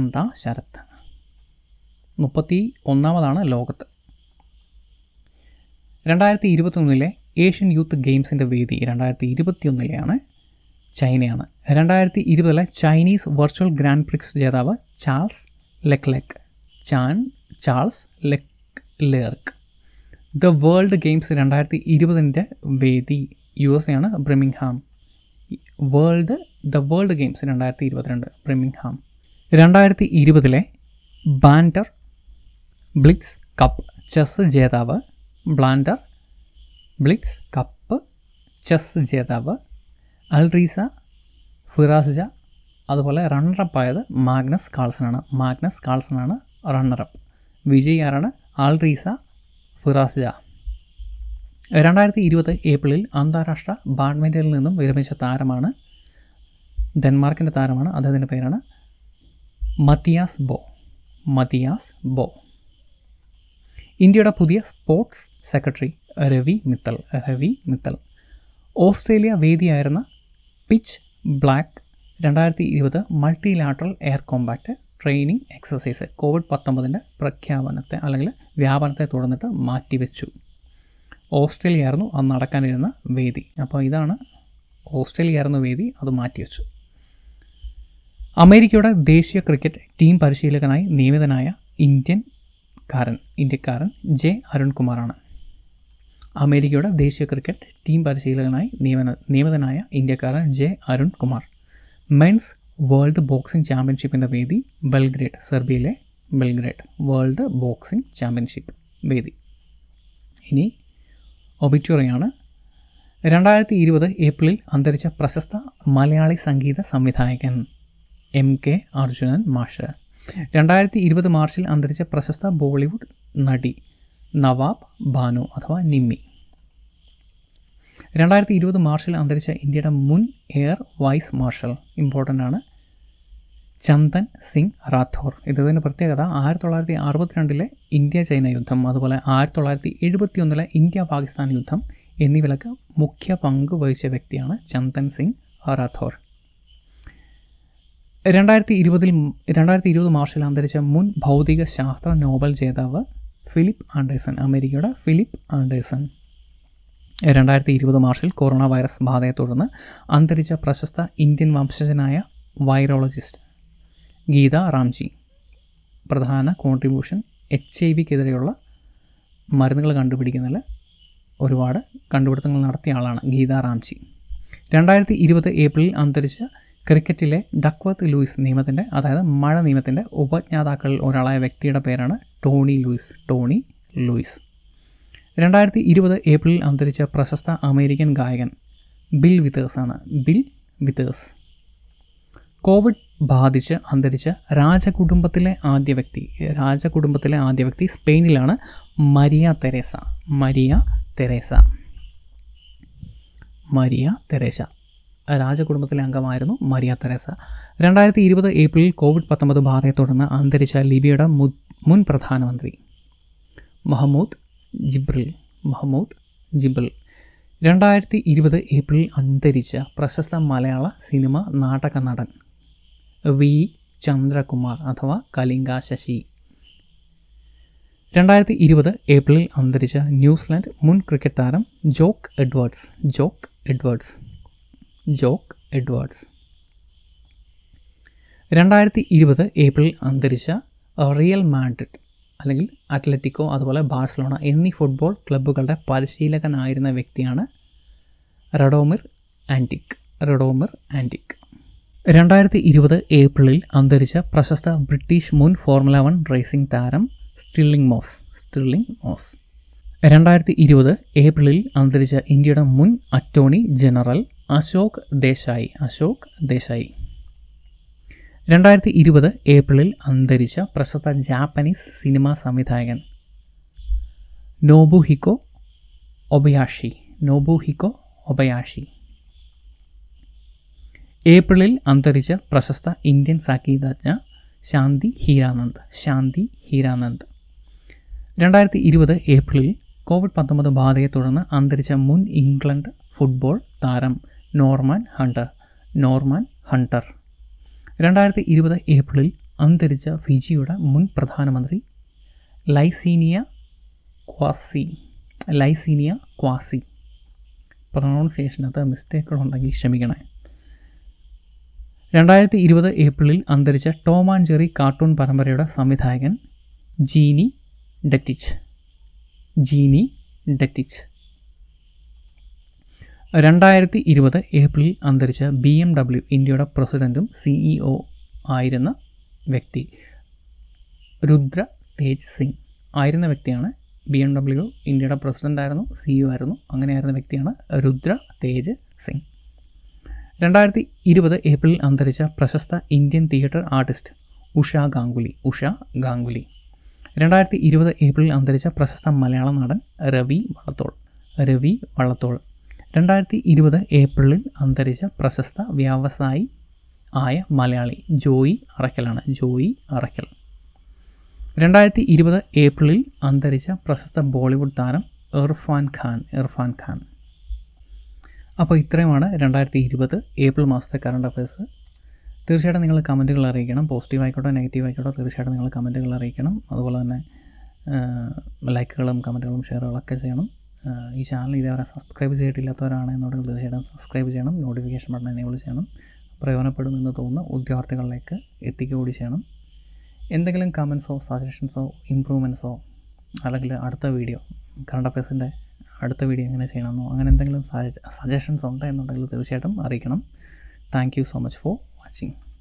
31ാമതാണ് ലോകത്ത്. 2021 ഏഷ്യൻ യൂത്ത് ഗെയിംസിൻ്റെ വേദി 2021 ചൈനയാണ്. 2020 ചൈനീസ് വെർച്വൽ ഗ്രാൻഡ് പ്രിക്സ് ജേതാവ് Charles Leclerc. The world games 2020 വേദി USA ആണ്, Birmingham. The world games 2022 Birmingham. 2020 banter blitz cup chess ജേതാവ് അൽറീസ ഫിറാസ്ജ അതുപോലെ റണ്ണറപ്പ് ആയത് മാഗ്നസ് കാൾസൺ ആണ് റണ്ണറപ്പ്. വിജയി ആരാണ്? ആൾറീസ ഫിറാസ്ജ. 2020 ഏപ്രിലിൽ അന്താരാഷ്ട്ര ബാഡ്മിൻ്റണിൽ നിന്നും വിരമിച്ച താരമാണ്, ഡെൻമാർക്കിൻ്റെ താരമാണ്. അദ്ദേഹത്തിൻ്റെ പേരാണ് മത്തിയാസ് ബോ. ഇന്ത്യയുടെ പുതിയ sports secretary Ravi Mittal. Australia വേദിയായിരുന്ന pitch black 2020 multilateral air compact training exercise COVID-19 പ്രഖ്യാപനത്തെ അല്ലെങ്കിൽ വ്യാപനത്തെ തുടർന്നിട്ട് മാറ്റിവെച്ചു. ഓസ്ട്രേലിയ ആയിരുന്നു അന്ന് നടക്കാനിരുന്ന വേദി. അപ്പോൾ ഇതാണ് ഓസ്ട്രേലിയ ആയിരുന്നു വേദി, അത് മാറ്റിവെച്ചു. അമേരിക്കയുടെ ദേശീയ ക്രിക്കറ്റ് ടീം പരിശീലകനായി നിയമിതനായ ഇന്ത്യക്കാരൻ ജെ അരുൺകുമാറാണ്. അമേരിക്കയുടെ ദേശീയ ക്രിക്കറ്റ് ടീം പരിശീലകനായി നിയമിതനായ ഇന്ത്യക്കാരൻ J Arunkumar. Men's world boxing ചാമ്പ്യൻഷിപ്പിൻ്റെ വേദി ബെൽഗ്രേഡ്, സെർബിയയിലെ ബെൽഗ്രേഡ് വേൾഡ് ബോക്സിംഗ് ചാമ്പ്യൻഷിപ്പ് വേദി. ഇനി ഒബിറ്റ്യൂറിയാണ്. 2020 ഏപ്രിലിൽ അന്തരിച്ച പ്രശസ്ത മലയാളി സംഗീത സംവിധായകൻ MK അർജുനൻ മാഷ്. 2020 മാർച്ചിൽ അന്തരിച്ച പ്രശസ്ത ബോളിവുഡ് നടി നവാബ് ബാനു അഥവാ നിമ്മി. 2020 മാർച്ചിൽ അന്തരിച്ച ഇന്ത്യയുടെ മുൻ എയർ വൈസ് മാർഷൽ, ഇമ്പോർട്ടൻ്റ് ആണ്, ചന്ദൻ സിംഗ് റാത്തോർ. ഇതിൻ്റെ പ്രത്യേകത 1962 ഇന്ത്യ ചൈന യുദ്ധം, അതുപോലെ 1971 ഇന്ത്യ പാകിസ്ഥാൻ യുദ്ധം എന്നിവയിലൊക്കെ മുഖ്യ പങ്ക് വഹിച്ച വ്യക്തിയാണ് ചന്ദൻ സിംഗ് റാത്തോർ. 2020 മാർച്ചിൽ അന്തരിച്ച മുൻ ഭൗതിക ശാസ്ത്ര നോബൽ ജേതാവ് ഫിലിപ്പ് ആൻഡേഴ്സൺ, അമേരിക്കയുടെ ഫിലിപ്പ് ആൻഡേഴ്സൺ. 2020 മാർച്ചിൽ കൊറോണ വൈറസ് ബാധയെ തുടർന്ന് അന്തരിച്ച പ്രശസ്ത ഇന്ത്യൻ വംശജനായ വൈറോളജിസ്റ്റ് ഗീത റാംജി. പ്രധാന കോൺട്രിബ്യൂഷൻ HIV-ക്കെതിരെയുള്ള മരുന്നുകൾ കണ്ടുപിടിക്കുന്നതിൽ ഒരുപാട് കണ്ടുപിടുത്തങ്ങൾ നടത്തിയ ആളാണ് ഗീത റാംജി. 2020 ഏപ്രിലിൽ അന്തരിച്ച ക്രിക്കറ്റിലെ ഡക്വർത്ത് ലൂയിസ് നിയമത്തിൻ്റെ, അതായത് മഴ നിയമത്തിൻ്റെ ഉപജ്ഞാതാക്കളിൽ ഒരാളായ വ്യക്തിയുടെ പേരാണ് ടോണി ലൂയിസ്. 2020 ഏപ്രിലിൽ അന്തരിച്ച പ്രശസ്ത അമേരിക്കൻ ഗായകൻ ബിൽ വിതേഴ്സ്. കോവിഡ് ബാധിച്ച് അന്തരിച്ച രാജകുടുംബത്തിലെ ആദ്യ വ്യക്തി സ്പെയിനിലാണ് മരിയ തെരേസ. രാജകുടുംബത്തിലെ അംഗമായിരുന്നു മരിയ തെരേസ. 2020 ഏപ്രിലിൽ COVID-19 ബാധയെ തുടർന്ന് അന്തരിച്ച ലിബിയയുടെ മുൻ പ്രധാനമന്ത്രി മഹമ്മൂദ് ജിബ്രിൽ. 2020 ഏപ്രിലിൽ അന്തരിച്ച പ്രശസ്ത മലയാള സിനിമ നാടക നടൻ വി ചന്ദ്രകുമാർ അഥവാ കലിംഗ ശശി. 2020 ഏപ്രിലിൽ അന്തരിച്ച ന്യൂസിലാൻഡ് മുൻ ക്രിക്കറ്റ് താരം ജോക്ക് എഡ്വേർഡ്സ്. 2020 ഏപ്രിലിൽ അന്തരിച്ച റിയൽ മാഡ്രിഡ് അല്ലെങ്കിൽ അത്ലറ്റിക്കോ അതുപോലെ ബാഴ്സലോണ എന്നീ ഫുട്ബോൾ ക്ലബ്ബുകളുടെ പരിശീലകനായിരുന്ന വ്യക്തിയാണ് റഡോമിർ ആൻറ്റിക്. 2020 ഏപ്രിലിൽ അന്തരിച്ച പ്രശസ്ത ബ്രിട്ടീഷ് മുൻ ഫോർമുല 1 റേസിംഗ് താരം സ്റ്റിർലിംഗ് മോസ്. 2020 ഏപ്രിലിൽ അന്തരിച്ച ഇന്ത്യയുടെ മുൻ അറ്റോർണി ജനറൽ അശോക് ദേശായി. 2020 ഏപ്രിലിൽ അന്തരിച്ച പ്രശസ്ത ജാപ്പനീസ് സിനിമാ സംവിധായകൻ നോബുഹിക്കോ ഒബയാഷി. ഏപ്രിലിൽ അന്തരിച്ച പ്രശസ്ത ഇന്ത്യൻ സംഗീതജ്ഞ ശാന്തി ഹീരാനന്ദ്. 2020 ഏപ്രിലിൽ COVID-19 ബാധയെ തുടർന്ന് അന്തരിച്ച മുൻ ഇംഗ്ലണ്ട് ഫുട്ബോൾ താരം നോർമാൻ ഹണ്ടർ. 2020 ഏപ്രിലിൽ അന്തരിച്ച ഫിജിയുടെ മുൻ പ്രധാനമന്ത്രി ലൈസീനിയ ക്വാസി. പ്രൊണൗൺസിയേഷനകത്ത് മിസ്റ്റേക്കുകളുണ്ടെങ്കിൽ ക്ഷമിക്കണേ. 2020 ഏപ്രിലിൽ അന്തരിച്ച ടോം ആൻഡ് ജെറി കാർട്ടൂൺ പരമ്പരയുടെ സംവിധായകൻ ജീനി ഡെറ്റിച്ച്. 2020 ഏപ്രിലിൽ അന്തരിച്ച BMW ഇന്ത്യയുടെ പ്രസിഡൻറ്റും CEO ആയിരുന്ന വ്യക്തി രുദ്ര തേജ് സിംഗ് ആയിരുന്ന വ്യക്തിയാണ്. BMW ഇന്ത്യയുടെ പ്രസിഡൻ്റായിരുന്നു, CEO ആയിരുന്നു, അങ്ങനെയായിരുന്ന വ്യക്തിയാണ് രുദ്ര തേജ് സിംഗ്. 2020 ഏപ്രിലിൽ അന്തരിച്ച പ്രശസ്ത Indian theatre artist Usha Ganguly. 2020 ഏപ്രിലിൽ അന്തരിച്ച പ്രശസ്ത മലയാള നടൻ രവി വള്ളത്തോൾ. 2020 ഏപ്രിലിൽ അന്തരിച്ച പ്രശസ്ത വ്യവസായി ആയ മലയാളി ജോയി അറയ്ക്കലാണ്. 2020 ഏപ്രിലിൽ അന്തരിച്ച പ്രശസ്ത ബോളിവുഡ് താരം ഇർഫാൻ ഖാൻ. അപ്പോൾ ഇത്രയുമാണ് 2020 ഏപ്രിൽ മാസത്തെ കറണ്ട് അഫയേഴ്സ്. തീർച്ചയായിട്ടും നിങ്ങൾ കമൻറ്റുകൾ അറിയിക്കണം. പോസിറ്റീവ് ആയിക്കോട്ടെ നെഗറ്റീവ് ആയിക്കോട്ടെ തീർച്ചയായിട്ടും നിങ്ങൾ കമൻറ്റുകൾ അറിയിക്കണം. അതുപോലെ തന്നെ ലൈക്കുകളും കമൻറ്റുകളും ഷെയറുകളൊക്കെ ചെയ്യണം. ഈ ചാനൽ ഇതേവരെ സബ്സ്ക്രൈബ് ചെയ്തിട്ടില്ലാത്തവരാണെന്നുണ്ടെങ്കിൽ തീർച്ചയായിട്ടും സബ്സ്ക്രൈബ് ചെയ്യണം. നോട്ടിഫിക്കേഷൻ ബട്ടൺ എനേബിൾ ചെയ്യണം. പ്രയോജനപ്പെടുമെന്ന് തോന്നുന്ന ഉദ്യോഗാർത്ഥികളിലേക്ക് എത്തിക്കുക കൂടി ചെയ്യണം. എന്തെങ്കിലും കമൻസോ സജഷൻസോ ഇമ്പ്രൂവ്മെൻറ്റ്സോ അല്ലെങ്കിൽ അടുത്ത വീഡിയോ കറണ്ട് അഫയേഴ്സിൻ്റെ അടുത്ത വീഡിയോ എങ്ങനെ ചെയ്യണമെന്നോ അങ്ങനെ എന്തെങ്കിലും സജഷൻസ് ഉണ്ട് എന്നുണ്ടെങ്കിൽ തീർച്ചയായിട്ടും അറിയിക്കണം. Thank you so much for watching.